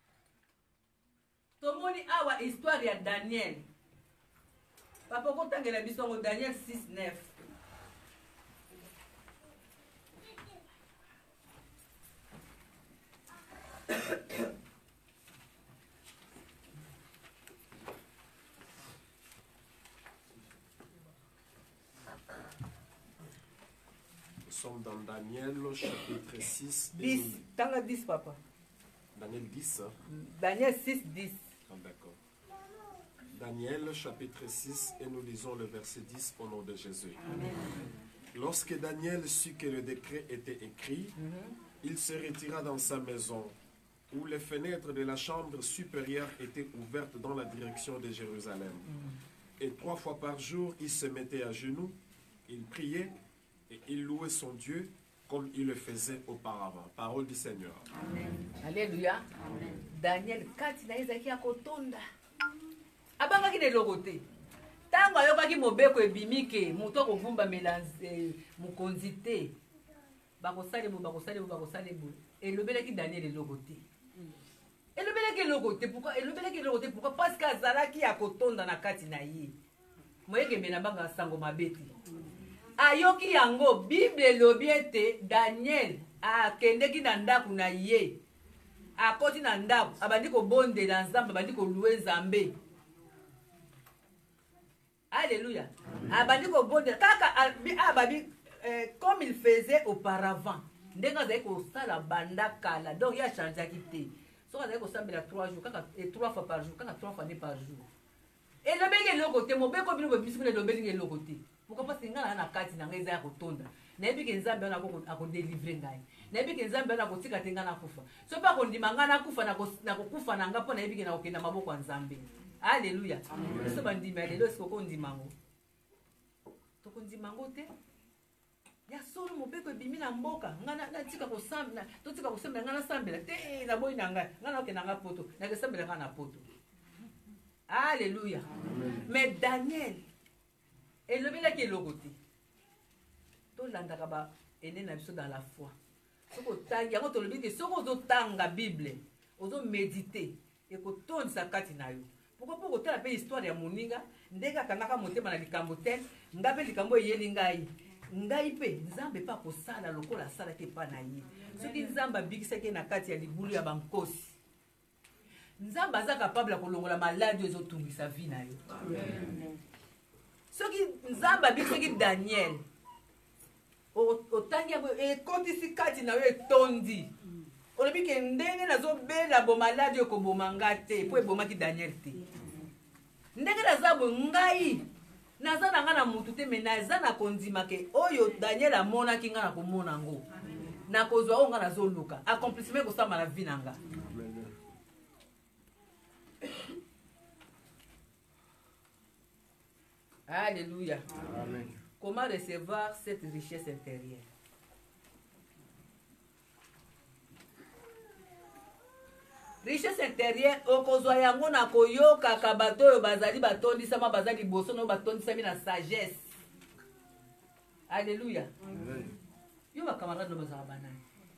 tomoni awa histoire ya Daniel papa okotangela biso yango Daniel 6:9 Nous sommes dans Daniel chapitre 6. 10, tanga 10 papa. Daniel 10. Daniel 6:10. Ah, d'accord. Daniel chapitre 6 et nous lisons le verset 10 au nom de Jésus. Amen. Lorsque Daniel sut que le décret était écrit, il se retira dans sa maison, où les fenêtres de la chambre supérieure étaient ouvertes dans la direction de Jérusalem. Et 3 fois par jour, il se mettait à genoux, il priait et il louait son Dieu comme il le faisait auparavant. Parole du Seigneur. Amen. Alléluia. Amen. Daniel kati na ezaki ya kotonda. Abangaki na eloko te. Tango ayokaki mobeko ebimike, moto akovumba melanze mokonzi te. Bakosale bo. Elobelaki Daniel eloko te. Elobelaki eloko te. Pourquoi elobelaki eloko te? Pourquoi? Parce que azalaki ya kotonda na kati na ye. Moyeke mena banga sango mabeti. Ayoki yango Bible elobi ete Daniel akendeki na ndako na ye akoti na ndako abandi kobondela nzambe abandi kolue nzambe alléluia abandi kobondela kaka ababi comme il faisait auparavant ndenge azali kosala banda kala donc ya changeaki te soki azali kosambela 3 jours kaka 3 fois par jour kaka 3 fois par jour elobeli eloko te mobeko bino bobimisi bino elobeli eloko te. Pourquoi parce que ngana na kati na ngeza ya kotonda nayebi ke nzambe wana akodélivre ngai nayebi ke nzambe wana akotika te ngana kufa so pa kondima ngana kufa na kokufa na nga mpo nayebi ke na kokenda maboko ya nzambe alleluya biso bandimi ya lelo esiko kondimango tokondimango te ya solo mobeko ebimi na mboka ngana natika kosambela totika kosambela ngana sambela te na boyi na ngai ngana okenda nga poto nakesambela nga na poto alleluya mais Daniel elobelaki eloko te tolandaka ba ene na biso dans la foi soko otangi yango tolobi te soki ozotanga bible ozomédite ekotondisa kati na yo pourquoi mpo kotala mpe histoire ya moninga ndenge akangaka motema na likambo te nga mpe likambo eyeli ngai mpe nzambe mpe akosala lokola asalaki epa na ye soki nzambe abikisaki na kati ya libulu ya bankosi nzambe aza capable kolongola maladi oyo ezotungisa vi na yo soki nzambe abikisaki Daniel otangi yango ekotisi kati na yo etondi olobi ke ndenge nazobela bomaladi oyo koboma nga te mpo ebomaki Daniel te ndenge naza bo ngai naza na nga na mutu te me naza na kondima ke oyo Daniel amonaki nga na komona ngo na kozwa oyo nga nazoluka accomplissement ekosamba na vie na nga. Alléluia. Amen. Comment recevoir cette richesse intérieure? Richesse intérieure okozwa yango na koyoka ka bato oyo bazali batondisama bazali liboso no batondisami na sagesse. Alléluia. Yo bakamarade no bazala banani.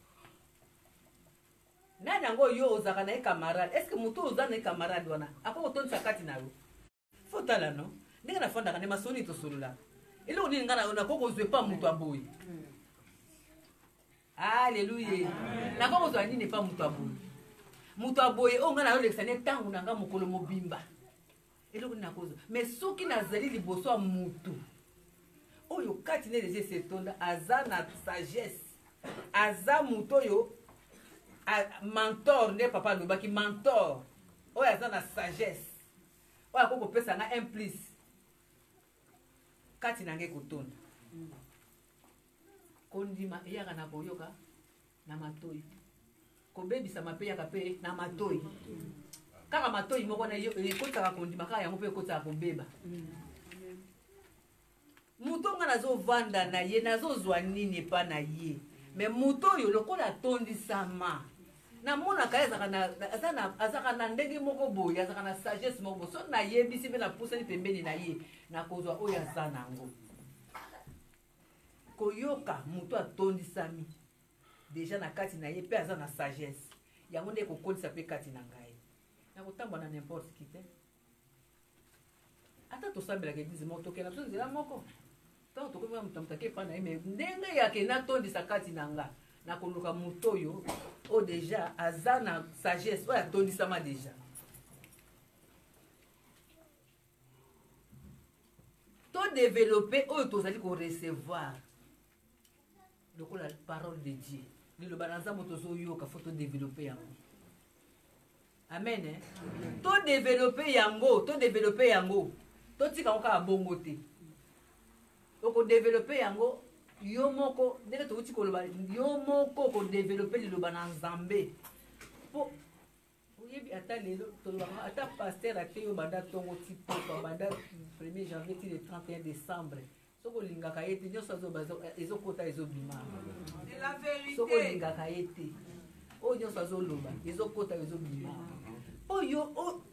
Nani yango yo ozaka na camarade? Est-ce que mutu oza na camarade wana? Ako otondisa kati na yo. Fotala no. Ndenge na fondaka ne masoni to solula. Ile oni ngana na koko zwe pa mutu aboyi. Alléluia. Na koko zwa nini pa mutu aboyi. Mutu aboye o ngana yo lexane tangu nanga mokolo mobimba. Ile oni na kozo. Mais soki nazali liboso a mutu. Oyo kati ne deje setonda aza na sagesse. Aza mutu oyo mentor ne papa lobaki mentor. Oyo aza na sagesse. Oyo akoko pesa nga un plus. Kati nange kotonda kondima eyaka na boyoka na matoi kobebisa mape yaka pe na matoi kaka matoi moko na yo ekotaka kondima kaka yango pe ekotaka kobeba mutu nga nazovanda na ye nazozwa nini pa na ye me mutu oyo lokola atondisama namonaka azaka na ndenge moko boye azaka na sagesse moko boye so nayebisi mpe napusani pembeni na ye nakozwa oyo aza nango koyoka mutu atondisami deja na kati na ye mpe aza na sagesse yango nde kokolisa mpe kati na ngai nakotambola na n'importe qui te ata tosambelaka eglize moko tokenda biso nzela moko ntango tokomi mutamutake epa na ye me ndenge yake natondisa kati na nga nakoluka mutu oyo o deja aza na sagesse oyo atondisama deja to développer oyo tozali korecevoir lokola parole de Dieu liloba na nzambe tozoyoka fo to développer yango amen to développer yango totika ngo kaka bongo te oko développer yango yo moko ndenge touti koloba yo moko kodévelopper liloba na nzambe po oyebi ata lelo tolobaka ata paster ate yo banda ntongo ti popa banda 1er janvier ti le 31 décembre soko olingaka ye te nyonso ezokota ezobima soko olingaka ye te oyo nyonso azoloba ezokota ezobima oyo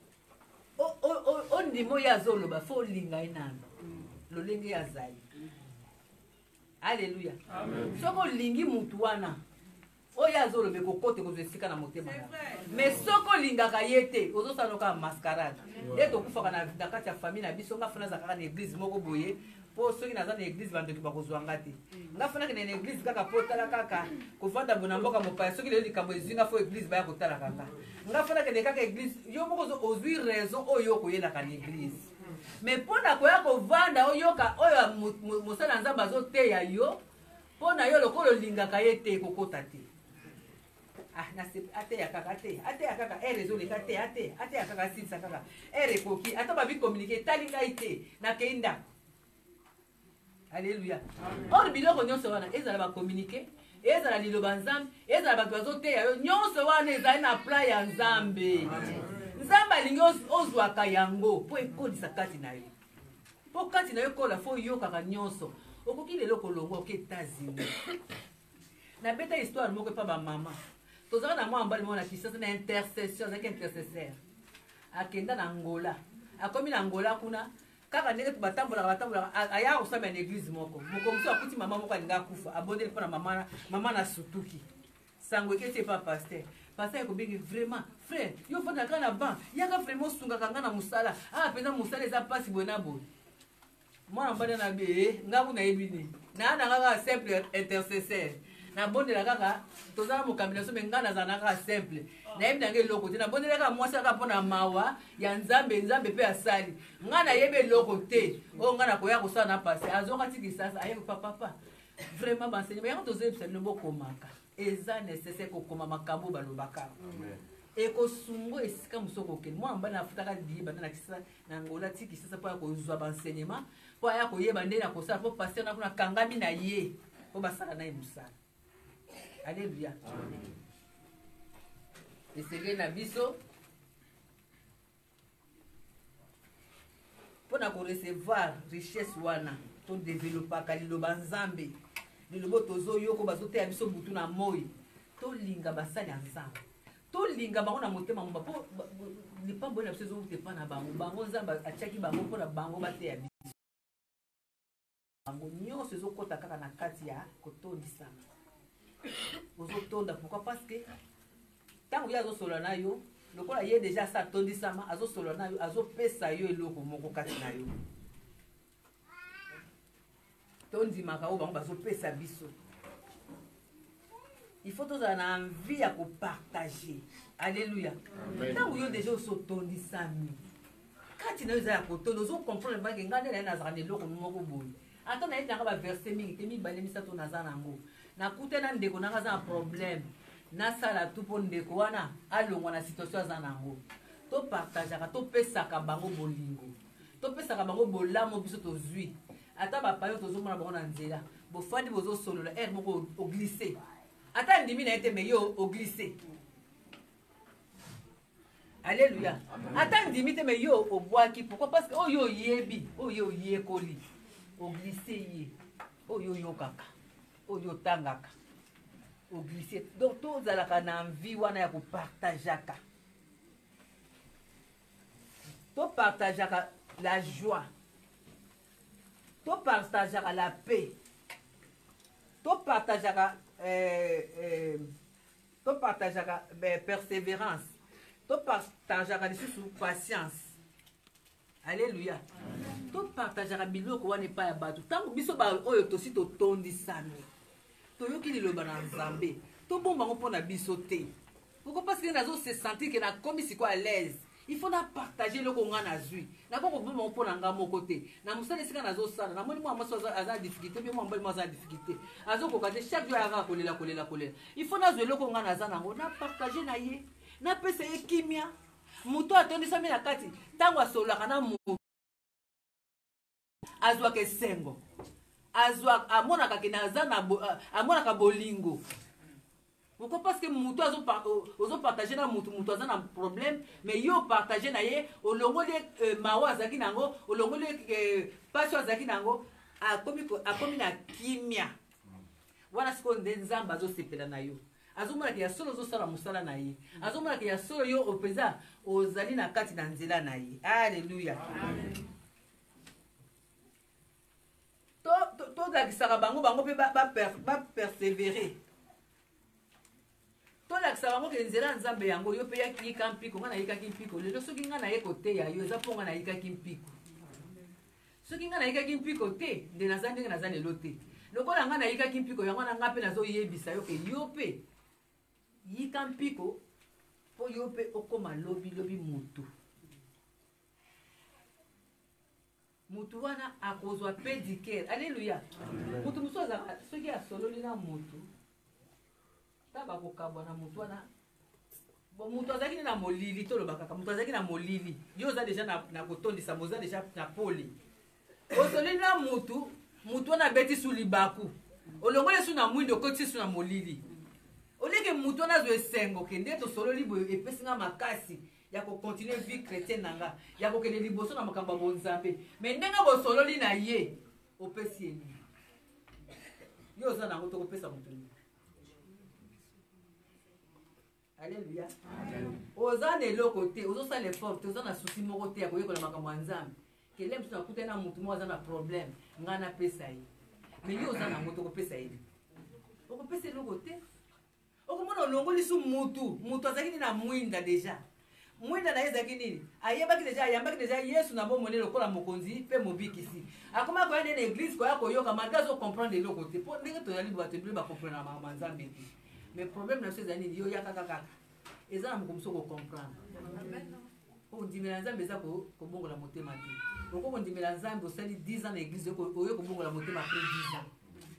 ondima oyo azoloba fo olinga ye nano lolenge azali. Alléluia. Soko olingi mutu wana oyo azoloba ekokote kozwa esika na motema na mais soko olingaka ye te ozosaloka mascarade nde tokufaka na kati ya famille na biso nga fana azalaka na église moko boye po soki naza na église bandoki bakozwa nga te nga fanaki na église kaka po tala kaka kovanda bona mboka mopaya soki lelo likambo ezwi nga fo église baya kotalaka nga fanaki na kaka église yo moko ozwi raison oyo okoyelaka na église mais mpona koya kovanda oyoka oyo mosala nzambe azoteya yo mpona yo lokola olingaka ye te ekokota te ateya kaka ere ezoleka te ateya kaka asilisa kaka ere ekoki ata babi communiqué etali ngai te nakei ndako. Alléluia. Or biloko nyonso wana ezala bacommuniqué ezala liloba nzambe ezala bato bazoteya yo nyonso wana ezali na plan ya nzambe. Nzambe alingi ozwaka yango mpo ekolisa kati na yo mpo kati na yo ekola fo oyokaka nyonso okoki lelo kolongwa oke États-Unis nabeta histoire moko epa bamama tozalaka na mwa mbali moko na Kinshasa na intercession azalaki intercesseur akenda na Angola akomi na Angola kuna kaka ndenge batambolaka aya kosambela na église moko mokomisi akuti mama moko alinga akufa abondeli mpo na mama na sutuki sango eketi epa paster paster ekobengi vraiment frère yo fanda kaka na ban yaka vraiment osungaka nga na mosala mpenza mosala eza mpasi boye na boye mwana mbali na be nga kuna yebi nini naa na kaka simple intercesseur nabondela kaka tozala mokambi na so me nga nazala na kaka simple nayebi nange eloko te nabondela kaka mwasi kaka mpo na mawa ya nzambe mpe asali nga nayebi eloko te oyo nga nakoya kosala na pase azokati kisasa ayebi papa vraiment banseignema yango tozoyebisa bino bokomaka eza nécessaire kokoma makambo balobaka ekosungo esika mosusu kokende mwana mbali nafutaka biye banda na Kinshasa na Angola ti Kinshasa mpo ya kozwa baenseignement mpo aya koyeba ndenge na kosala mpo paster nakuna kangami na ye mpo basala na ye mosala Alléluia. Esengeli na biso mpona korecevoir richesse wana todevelopaka liloba nzambe liloba tozoyoka bazoteya biso butu na moi tolinga basali ya nzambe tolinga bango na motema moba mpo lipambo na biso ezouta epa na bango bango nzambe atiaki bango mpona bango bateya biso bango nyonso ezokɔta kaka na kati ya kotondisama ozotonda pourquoi parce que ntango ye azosolola na yo lokola ye deja asa atondisama azosolola na yo azopesa yo eloko moko kati na yo tondimaka oyo bango bazopesa biso il faut tozala na envie ya kopartage. Alléluia. Ntango yo deja osotondisami kati na yo eza ya kotonda ozokomprendre bake ngai nde naye nazala na eloko moko boye ata nayebi nanga baverse mingi te mibale misato naza nango nakute na ndeko nanga aza na problème nasala tu mpo ndeko wana alongwa na situation aza nango topartageaka topesaka bango bolingo topesaka bango bolamo biso tozwi ata bapayo tozomona bango na nzela bofandi bozosolola ere moko oglisse ata ndimi na ye te me yo oglisse. Alléluia. Ata ndimi te me yo obwaki pourquoi parce que oyo oyebi oyo oyekoli oglisse ye oyo oyokaka oyo otangaka oglisse donc tozalaka na envie wana ya kopartageaka topartageaka la joie topartageaka la paix topartageaka persévérance topartageaka lisusu patience. Alléluia. Topartageaka biloko wana epai ya bato ntango biso oyo tosi totondisami toyoki liloba na nzambe tobomba ngo mpona biso te pourquoi parce que nazose sentir ke nakomi siko à l'aise il faut na partager eloko nga nazwi nakoko kobomba ngo mpona nga moko te na mosala esika nazosala namoni mwa mwasi aza difficulté mpe mwa mobali mwa aza difficulté azokoka te chaque jour ayaka kolela il faut nazwa eloko nga naza nango na partage na ye napesa ye kimia moto atondisami na kati ntango asololaka na moto azwaka esengo amonaka ke naza na amonaka bolingo pourquoi parce que moto ozopartage na moto aza na problème mais yo partage na ye olongoli mawa azalaki nango olongoli pasio azalaki nango akomi na kimia wana sikoyo nde nzambe azosepela na yo azomonaka ya solo ozosala mosala na ye azomonaka ya solo yo opeza ozali na kati na nzela na ye. Alléluia. Tolakisaka bango mpe bapersévérer tolakisa bango ke nzela ya nzambe yango yo mpe yika mpiko nga nayikaki mpiko lelo soki nga naye koteya yo eza mpo nga nayikaki mpiko soki nga nayikaki mpiko te nde naza ndenge naza lelo te lokola nga nayikaki mpiko yango na nga mpe nazoyebisa yo ke yo mpe yika mpiko mpo yo mpe okoma lobi mutu mutu wana akozwa pedicare. Alléluia. Mutu mosusu azaka soki asololi na mutu taba kokabwa na mutu wana bon mutu azalaki na molili tolobaka kaka mutu azalaki na molili yo oza deja na kotondisa moza deja na poli osololi na mutu wana abeti su libaku olongoli su na mwindo okotisi su na molili oleke mutu wana azwa esengo ke nde tosololi boye epesi nga makasi ya kocontinue vie chrétienne nanga ya kokende liboso na makambo ya bonzambe me ndenge bosololi na ye opesi ye yo oza nango tokopesa moto nini. Alléluia. Oza na eloko te ozosala effort te oza na susi moko te ya koyekola makambo ya nzambe kele mosusu nakute na motu moko aza na problème ngai napesa ye me yo oza nango tokopesa ye okopesa eloko te okomona olongoli su mutu azalaki na mwinda deja mwinda na ye ezalaki nini ayambaki deja yesu na bomone lokola mokonzi mpe mobikisi akoma koya nde na église koya koyoka malgré azocomprendre eloko te mpo ndenge toyali bato ebele bacomprendre na makambo ya nzambe te mais problème na biso ezali nini yo yaka kaka eza na moko mosu okocomprendre ondimela nzambe eza kobongola motema te oko kondimela nzambe osali 10 ans na église oyo kobongola motema après 10 ans.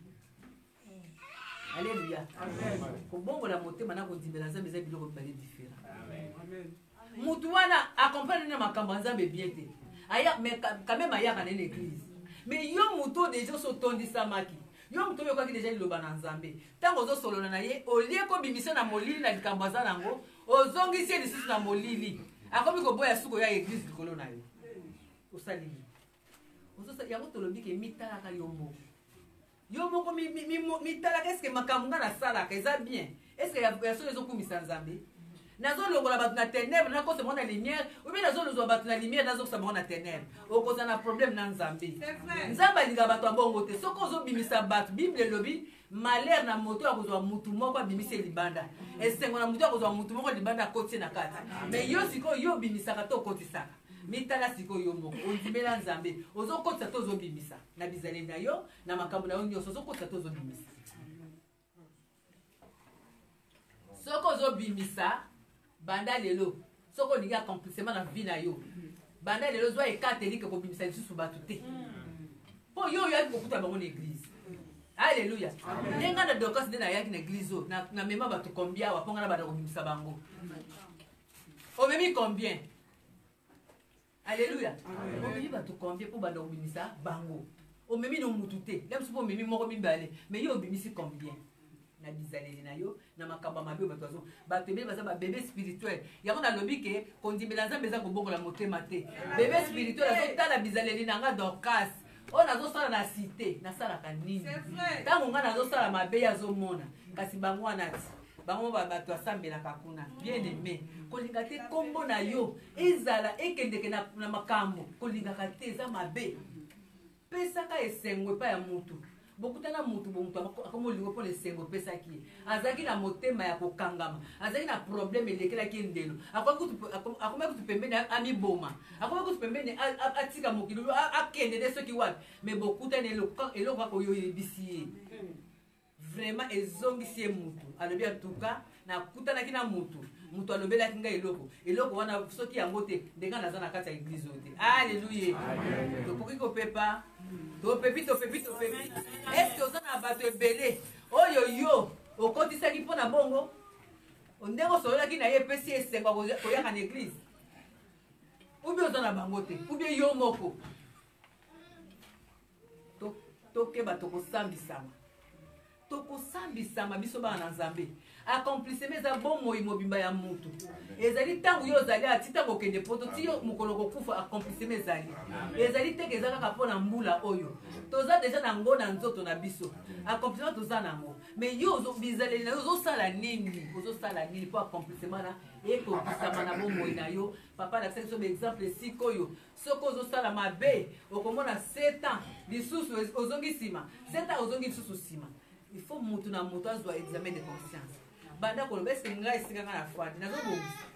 Alléluia. Kobongola motema na kondimela nzambe eza biloko bibale différent. Mutu wana accompagne na makambo nzambe bien te aya mais quand même ayaka na église mais yo mutu déjà sotondisa maki yo muto yo kwaki déjà liloba na nzambe tango ozosolola na ye olie kobimisa na molili na likambo aza nango ozongisi ye lisusu na molili akomi koboya suko ya église likolo na yo osali nini yango tolobi ke mitalaka yo moko mitalaka eske makambo nga nasalaka eza bien eske ya solo ezokumisa nzambe nazolongola bato na ténèbre nakosa bango na lumière obi nazolozwa bato na lumière nazokosa bango na ténèbre okoza na problème na nzambe nzambe alinga bato ya bongo te soki ozobimisa bato bible elobi malheur na moto akozwa mutu moko abimisi libanda esengo na moto akozwa mutu moko libanda akotie na kati mais yo sikoyo yo obimisaka to okotisaka mitala sikoyo yo moko ondimela nzambe ozokotisa to ozobimisa na bizaleli na yo na makambo na yo nyonso ozokotisa to ozobimisa soki ozobimisa banda lelo soki olingi accomplissement na vie na yo banda lelo zwa ekatelike kobimisa lisusu bato te mpo yo oyaki kokuta bango na église alleluya ndenga na dokas nde nayaki na église oyo na mema bato combien awa mponga na banda kobimisa bango omemi combien alleluya omemi bato combien mpo banda kobimisa bango omemi no mutu te lem sopo omemi moko mibale mais yo obimisi combien na bizaleli na yo na makambo mabe bato azo bato ebele baza babebe spirituel yango nalobi ke kondimela nzambe eza kobongola motema te bebe spirituel azotala bizaleli na nga dorcas oyo nazosala na cité nasalaka nini ntango nga nazosala mabe azomona kasi bango wana ti bango bato asambelaka kuna bien aimé kolinga te kombo na yo ezala ekendeke na makambo kolingaka te eza mabe pesaka esengo epai ya mutu bokutana mutu bomutu akomolingo mpona esengo opesaki ye azalaki na motema ya kokangama azalaki na probleme elekelaki ndelo akomaki kutu pembeni amiboma akomaki kutu pembeni atika mokili akende nde soki wapi me bokutani eloko kaka oyo oyebisi ye vraiment ezongisi ye mutu alobi atuka nakutanaki na mutu alobelaki ngai eloko wana soki yango te ndenga naza na kati ya eglize oyo te alleluya tokoki kopepa topepi eske oza na bato ebele oyo yo okotisaki mpo na bongo ndenge osololaki na ye epesi esengo koyaka na eglize ubie oza na bango te ubie yo moko tokeba tokosambisama biso bana na nzambe accomplissement eza bomoi mobimba ya mutu ezali ntango yo ozali ati ntango okende poto ti yo mokolo kokufa accomplissement ezali teke eza kaka mpo na mbula oyo toza deja nango na nzoto na biso accomplissement toza nango mais yo bizaleli na yo ozosala nini mpo accomplissement na ekokisama na bomoi na yo papa alakisaki so baexemple sikoyo soki ozosala mabe okomona 7 ans lisusu ozongi nsima 7 ans ozongi lisusu nsima il faut mutu na mutu azwa examen de conscience banda koloba eske ngai esika nga na fandi nazobongisa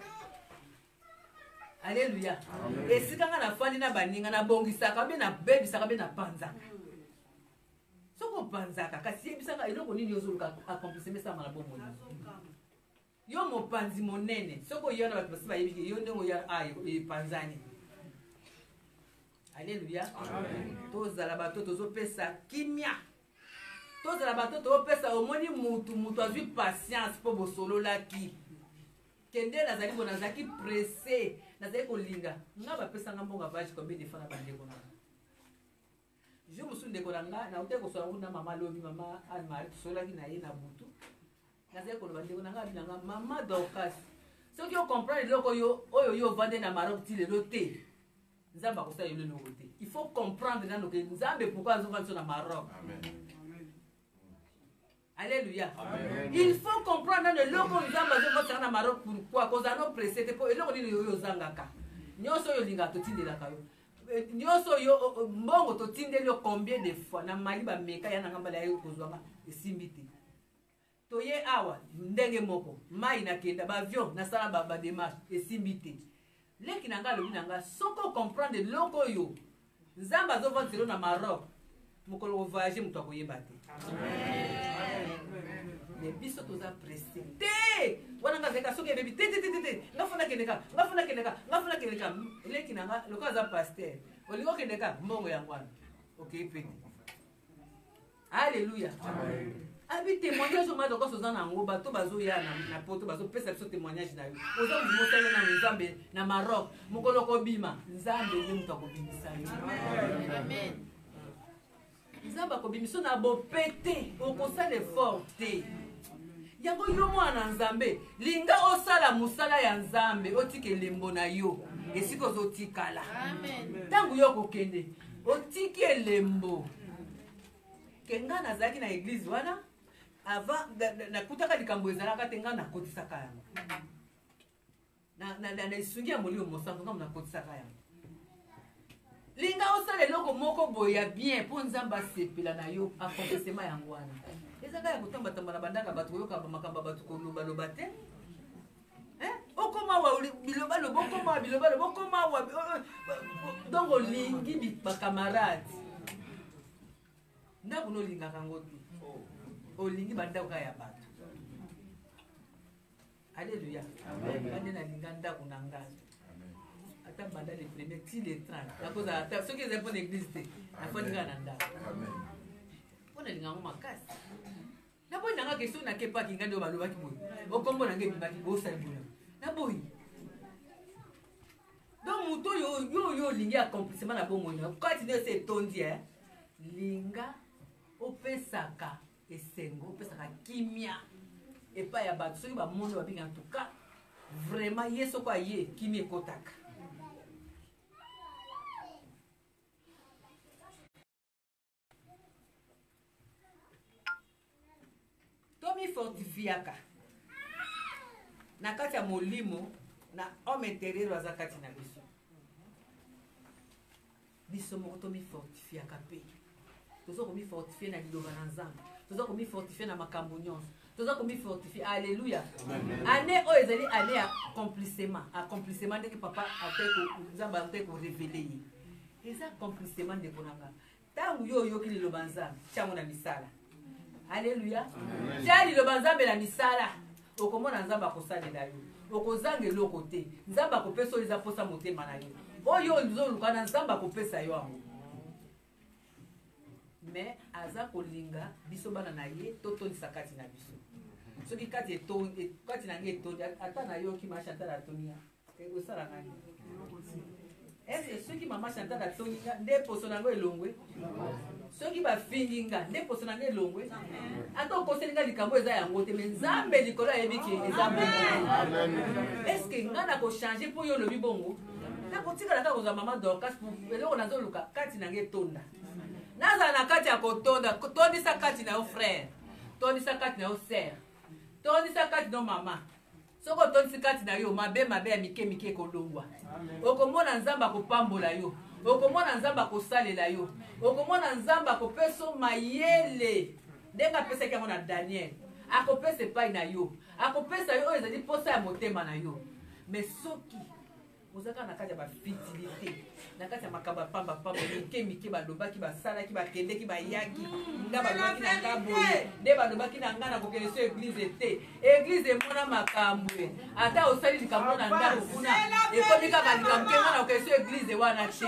alleluya esika nga na fandi na baninga nabongisaka mpe nabebisaka mpe napanzaka soki opanzaka kasi yebisaka eloko nini ozoluka accomplissement esama na bomoi yo mopanzi monene soki oya na bato basi bayebiki yo ndenge oya ayo epanzani alleluya tozala bato tozopesa kimia tozala bato topesa omoni mutu azwi patience mpo bosololaki kende nazali bo nazalaki presse nazali kolinga nga bapesanga mbongo avage kombe defa na bandeko nanga jour mosusu ndeko na nga nautai kosola ngo na mama lobi mama Anne-Marie tosololaki na ye na butu nazali koloba ndeko na nga abinanga mama Dorcas soki ocomprendre eloko oyo yo ovande na Maroc ti lelo te nzambe akosala yo eloko te il faut comprendre nano ke nzambe pourquoi azovanda biso na Maroc Alléluia. Il faut comprendre le logo nzamba zo na Maroc pourquoi cause no pressé te po eloko ni yo zangaka. Nyoso yo linga to tindelaka yo. Nyoso yo mbongo to tindeli combien de fois na mali ba meka ya na ngamba yo kozwanga esimbiti. Toye awa ndenge moko mai na kenda ba avion na sala ba démarche esimbiti. Leki nanga lobi nanga soko comprendre logo yo. Nzamba zo vantelo na Maroc. Mokolo voyager mutu akoyeba te. Mais biso toza pressé te wana nga zeka soki bebi te ngafuna kendeka leki nanga loko aza pasteur olingo kendeka mbongo yango wana okay pete alleluya abi témoignage ma doko soza nango bato bazoya na poto bazopesa biso témoignage na yo oza mosala na nzambe na Maroc mokolo kobima nzambe ye mutu akobimisa yo amen nzambe akobimiso na bopete okosala effort te yango yo mwana nzambe linga osala mosala ya nzambe otika elembo na yo esika ozotikala ntango yo kokende otiki elembo ke nga nazalaki na eglize wana avant nakutaka likambo ezalaka te nga nakotisaka yango na esungi ya molimo mosantu nga nakotisaka yango linga osala eloko moko boye ya bien mpo nzambe asepela na yo akompesema yango wana ezaka ya kotambatamba na bandaka bato koyoka makambo bato kolobaloba te okoma wa bilobaloba okoma wa bilobaloba okoma wa donc olingi bakamarade ndako nolingaka yango te olingi bandako ya bato alleluya bande nalinga ndako na ngai ata banda le premier ti le 30 nakoza ata soki ezali mpo na église te nafandika na ndako mpo nalinga yango makasi naboyi nanga question nakepaki ngai nde balobaki boye okombo nanga ebimaki bosali boye naboyi donc moto oyo olingi accomplissement na bomoi na kati nde ese etondi linga opesaka esengo opesaka kimia epai ya bato soki bamondo babinga en tout cas vraiment ye soko aye kimia ekotaka tomifortifiaka na kati ya molimo na homme intérieur aza kati na biso biso moko tomifortifiaka mpe toza komifortifie na liloba na nzambe toza komifortifie na makambo nyonso toza komifortifie alleluya ane oyo ezali ane ya accomplissement ndenge papa nzambe ate korevele ye eza accomplissement ndeko na nga ntango yo oyoki liloba nzambe tiango na misala alleluya tia liloba nzambe na misala okomona nzambe akosalela yo okozanga eloko te nzambe akopesa oyo eza mposa motema na yo oyo ozoluka na nzambe akopesa yo yango mais aza kolinga biso bana na ye totondisa kati na biso soki kati na ngai etondi ata nayoki machantal atonia ekosala nani ese soki mama chantal atoni nde poso nango elongwe soki bafingi nga nde poso nango elongwe ata okoseli nga likambo eza yango te me nzambe likolo ayebiki eza bongo eske nga nakochange mpo yo olobi bongo nakotikala kaka kozwa mama dorcas eloko nazoluka kati nango etonda nazala na kati ya kotonda tondisa kati na yo frère tondisa kati na yo sere tondisa kati na yo mama soko otondisi kati na yo mabe ya mike mike ekolongwa okomona nzambe akopambola yo okomona nzambe akosalela yo okomona nzambe akopesa mayele ndenge apesaki yango na daniel akopesa epai na yo akopesa yo oyo ezali mposa ya motema na yo mais soki ozaka na kati ya bafitilité na kati ya makambo ya pambapamba mike mike balobaki basalaki bakendeki bayaki nga balobaki na nga boye nde balobaki na nga na kokende so eglize te eglize emona makambo ata osali likambo na ndako kuna ekomi kaka likambo ke nga na kokende so eglize wana te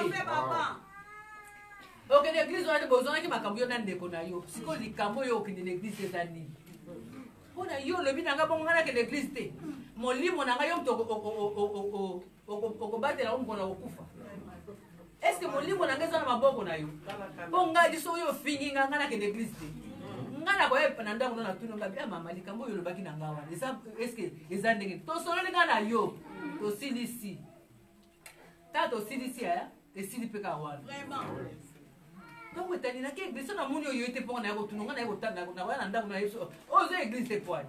okende eglize wana te bozwangaki makambo yo na ndeko na yo sikoyo likambo oyo okende na eglize eza nini mpona yo olobi na nga bongo nga nakende eglize te molimo na nga yo moto okobatela ngo mpona kokufa eske molimo na nga eza na maboko na yo mpo ngai liso oyo ofingi nga nakende eglize te nga nakoyepa na ndako no natuni nga mama likambo oyo olobaki na nga wana eske eza ndenge tosololi nga na yo tosilisi ta tosilisi esili mpe ka wana donc etani naki eglize so namoni oyo ete mponga na ye kotuna nga na ye koya na ndako na ye oyo oza eglize te pwani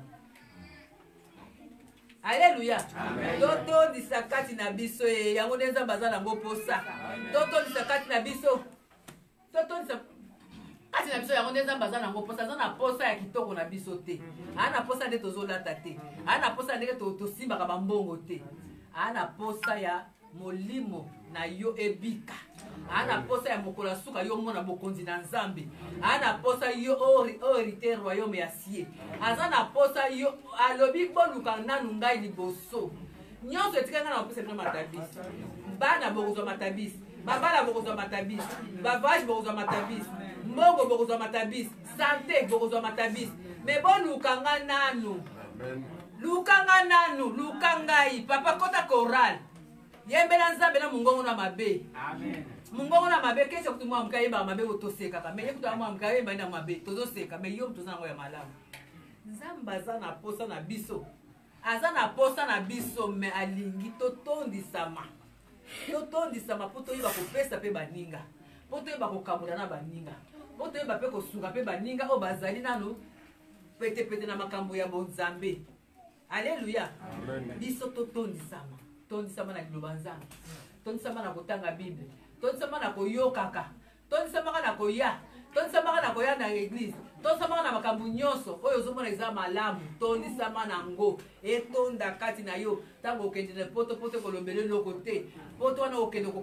alleluya totondisa kati na biso yango nde nzambe aza nango posa totondisa kati na biso totondisa kati na biso yango nde nzambe aza nango posa aza na posa ya kitoko na biso te aa na posa nde tozolata te aa na posa ndenge tosimbaka bambongo te aa na posa ya molimo na yo ebika aa na posa ya mokolo ya suka yo mona bokonzi na nzambe aa na posa yo orite royaume ya sie aza na posa yo alobi boluka nanu ngai liboso nyonso etika ngai na bapesa bino matabisi bana bokozwa matabisi babala bokozwa matabisi bavage bokozwa matabisi mbongo bokozwa matabisi sante bokozwa matabisi me boluka nga nanu luka nga nanu luka ngai papa kota koral yembela nzambe na mongongo na mabe Mungo na mabe kesho kutu mwa mkaye ba mabe otoseka ka me kutu mwa mkaye ba na mabe tozoseka me yo mtoza ngo ya malamu. Nzamba za na posa na biso. Aza na posa na biso me alingi totondisama. Totondisama poto yiba kopesa pe baninga. Poto yiba kokamula na baninga. Poto yiba pe kosunga pe baninga o bazali nanu pete pete na makambo ya bonzambe. Alléluia. Biso totondisama. Tondisama na liloba nzambe. Tondisama na kotanga Bible. Tondisama na koyokaka. Tondisama na koya. Tondisama na koya na église. Tondisama na makambo nyonso oyo ozomona eza malamu. Tondisama na ngo etonda kati na yo. Tango okende na poto kolombele loko te. Poto wana okende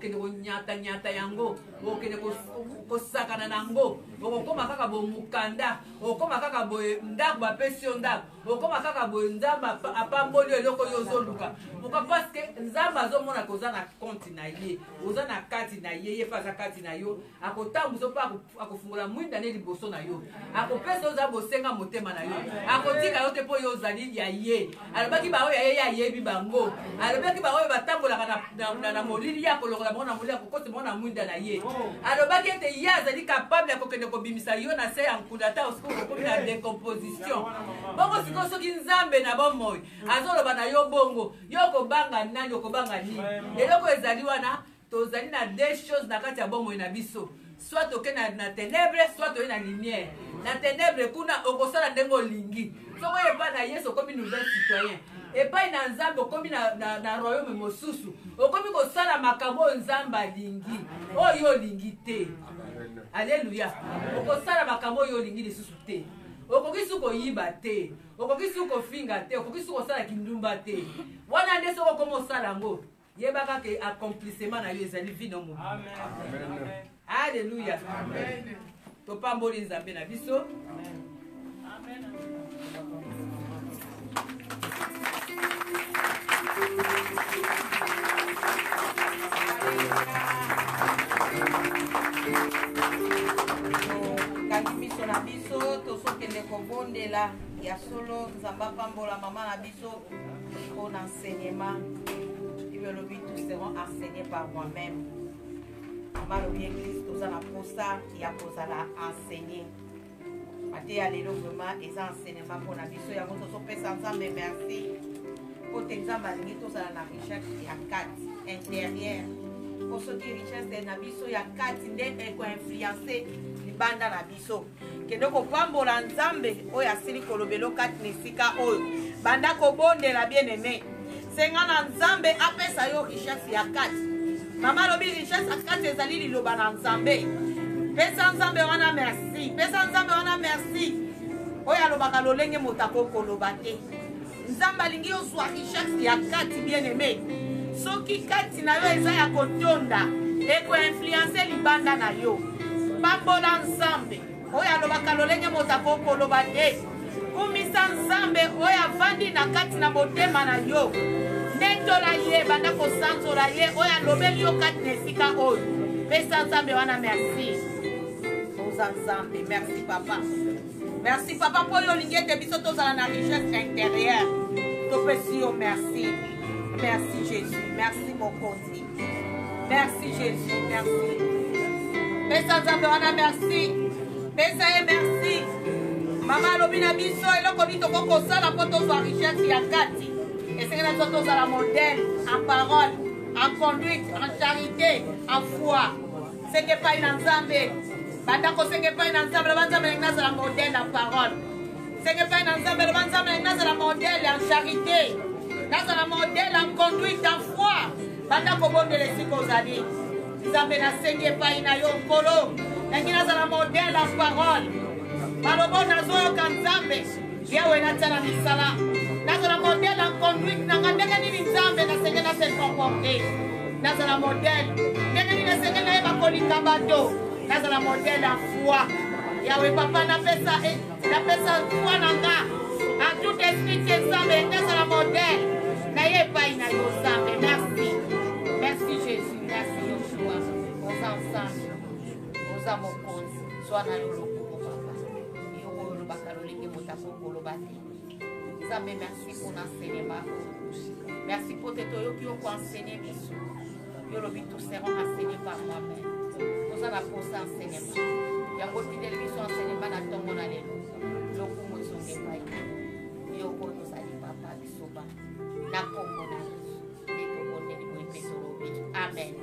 konyata yango. Okende kosakana na ngo. Okoma kaka bo mukanda. Okoma kaka bo ndako bapesi yo ndako. Okoma kaka bo nzamba apamboli eloko yo ozoluka. Pourquoi? Parce que nzamba azomona koza na compte na ye. Oza na kati na ye, ye paza kati na yo. Akotambuso pa akofungula mwinda ne liboso na yo. Akopesa oza bosenga motema na yo. Akotika yo te po yo ozali ya ye. Alobaki ba oyo ya ye bi bango. Alobaki ba oyo batambolaka na molili ya kolokola bango na molili ya kokote bango na mwinda na ye. Alobaki ete ye azali capable ya kokende kobimisa yo na se ya nkunda ta osiko kokomi na décomposition. Bongo siko soki nzambe na bomoi azoloba na yo bongo yo kobanga nani okobanga nini. Eloko ezali wana tozali na deux choses na kati ya bomoi na biso. Soit toke na ténèbres, soit toke na lumière. Na ténèbres kuna okosala ndenge olingi. Soko epa na Yesu okomi nouvel citoyen. Epa na nzambe okomi na royaume mosusu. Okomi kosala makambo nzambe alingi. Oyo olingi te. Alléluia. Okosala makambo oyo olingi lisusu te. Okokisi koyiba te. Okokisi kofinga te. Okokisi kosala kindumba te. Wana nde soko komo osala ngo. Yebaka ke accomplissement na yo ezali vie no mo. Amen. Alléluia. Amen. Topamboli nzambe na biso. Amen. Kangi biso na biso tozokende kobondela ya solo nzamba pambola mama na biso pour l'enseignement. Tous seront enseignés par moi-même. Maman le bien Christ, tous en aposta, il a posé à enseigner. Maté à l'élo vraiment, ils ont enseignement pour la vie. Il y a beaucoup de personnes qui merci. Pour t'examiner, tous en la richesse, il y a 4 intérieurs. Pour ceux qui richesse de la vie, il y a 4 qui ont influencé les bandes dans la vie. Que nous comprenons l'ensemble, il y a 6 kolobelo 4 nesika oyo. Banda kobonde la bien-aimée. Sengana nzambe apesa yo richesse ya 4. Mama lobi richesse ya 4 ezali liloba na nzambe. Pesa nzambe wana merci. Pesa nzambe wana merci. Oya lobaka lolenge motako koloba te. Nzambe alingi ozwa richesse ya 4 bien aimé. Soki 4 na yo eza ya kotonda eko influencer libanda na yo. Pambola nzambe. Oya lobaka lolenge motako koloba te. Kumisa nzambe oya vandi na kati na motema na yo. Netola ye banda kosanzola ye oya lobeli yo kati nesika oyo. Pesa nzambe wana merci. Oza nzambe merci papa. Merci papa pour yo lingete biso tozala na richesse intérieure. Topesi yo merci. Merci Jésus. Merci mokonzi. Merci Jésus. Merci. Pesa nzambe wana merci. Pesa ye merci. Mama lobina biso eloko bito koko sala po tozwa richesse ya kati. Et c'est que nous sommes modèle en parole, en conduite, en charité, en foi. Ce n'est pas une ensemble. Bandako ce n'est pas une ensemble. Nous sommes modèle en parole. Ce n'est pas une ensemble. Nous sommes modèle en charité. Nous sommes modèle en conduite, en foi. Bandako bon de l'esprit qu'on a dit. Nous sommes pas une ayokolo. Nous sommes modèle en parole. Malobo nazo kanzambe. Yawe natana misala. Nazala modèle en conduite, n'engagez ni nzambe na sengena se comporter. Nazala modèle, n'engagez ni sengena eba kolika bato. Nazala modèle en foi. Yahweh papa na pesa foi nanga. En tout esprit nzambe, nazala modèle. Na yepa ina yo nzambe. Merci. Merci Jésus, merci Yeshua. Oza ensemble. Oza mokonzi. Sois na loloko papa. Yo lo bakaloleke motako kolobati. Merci pour l'enseignement. Merci pour tes toyo qui ont enseigné. Yo lobi tous seront enseignés par moi-même. Nous allons poser enseignement. Yango fidèle biso enseignement na tongo na lelo. Lokumu ezonge pai. Yo ko tozali papa biso ba. Na kombo na Yesu. Amen.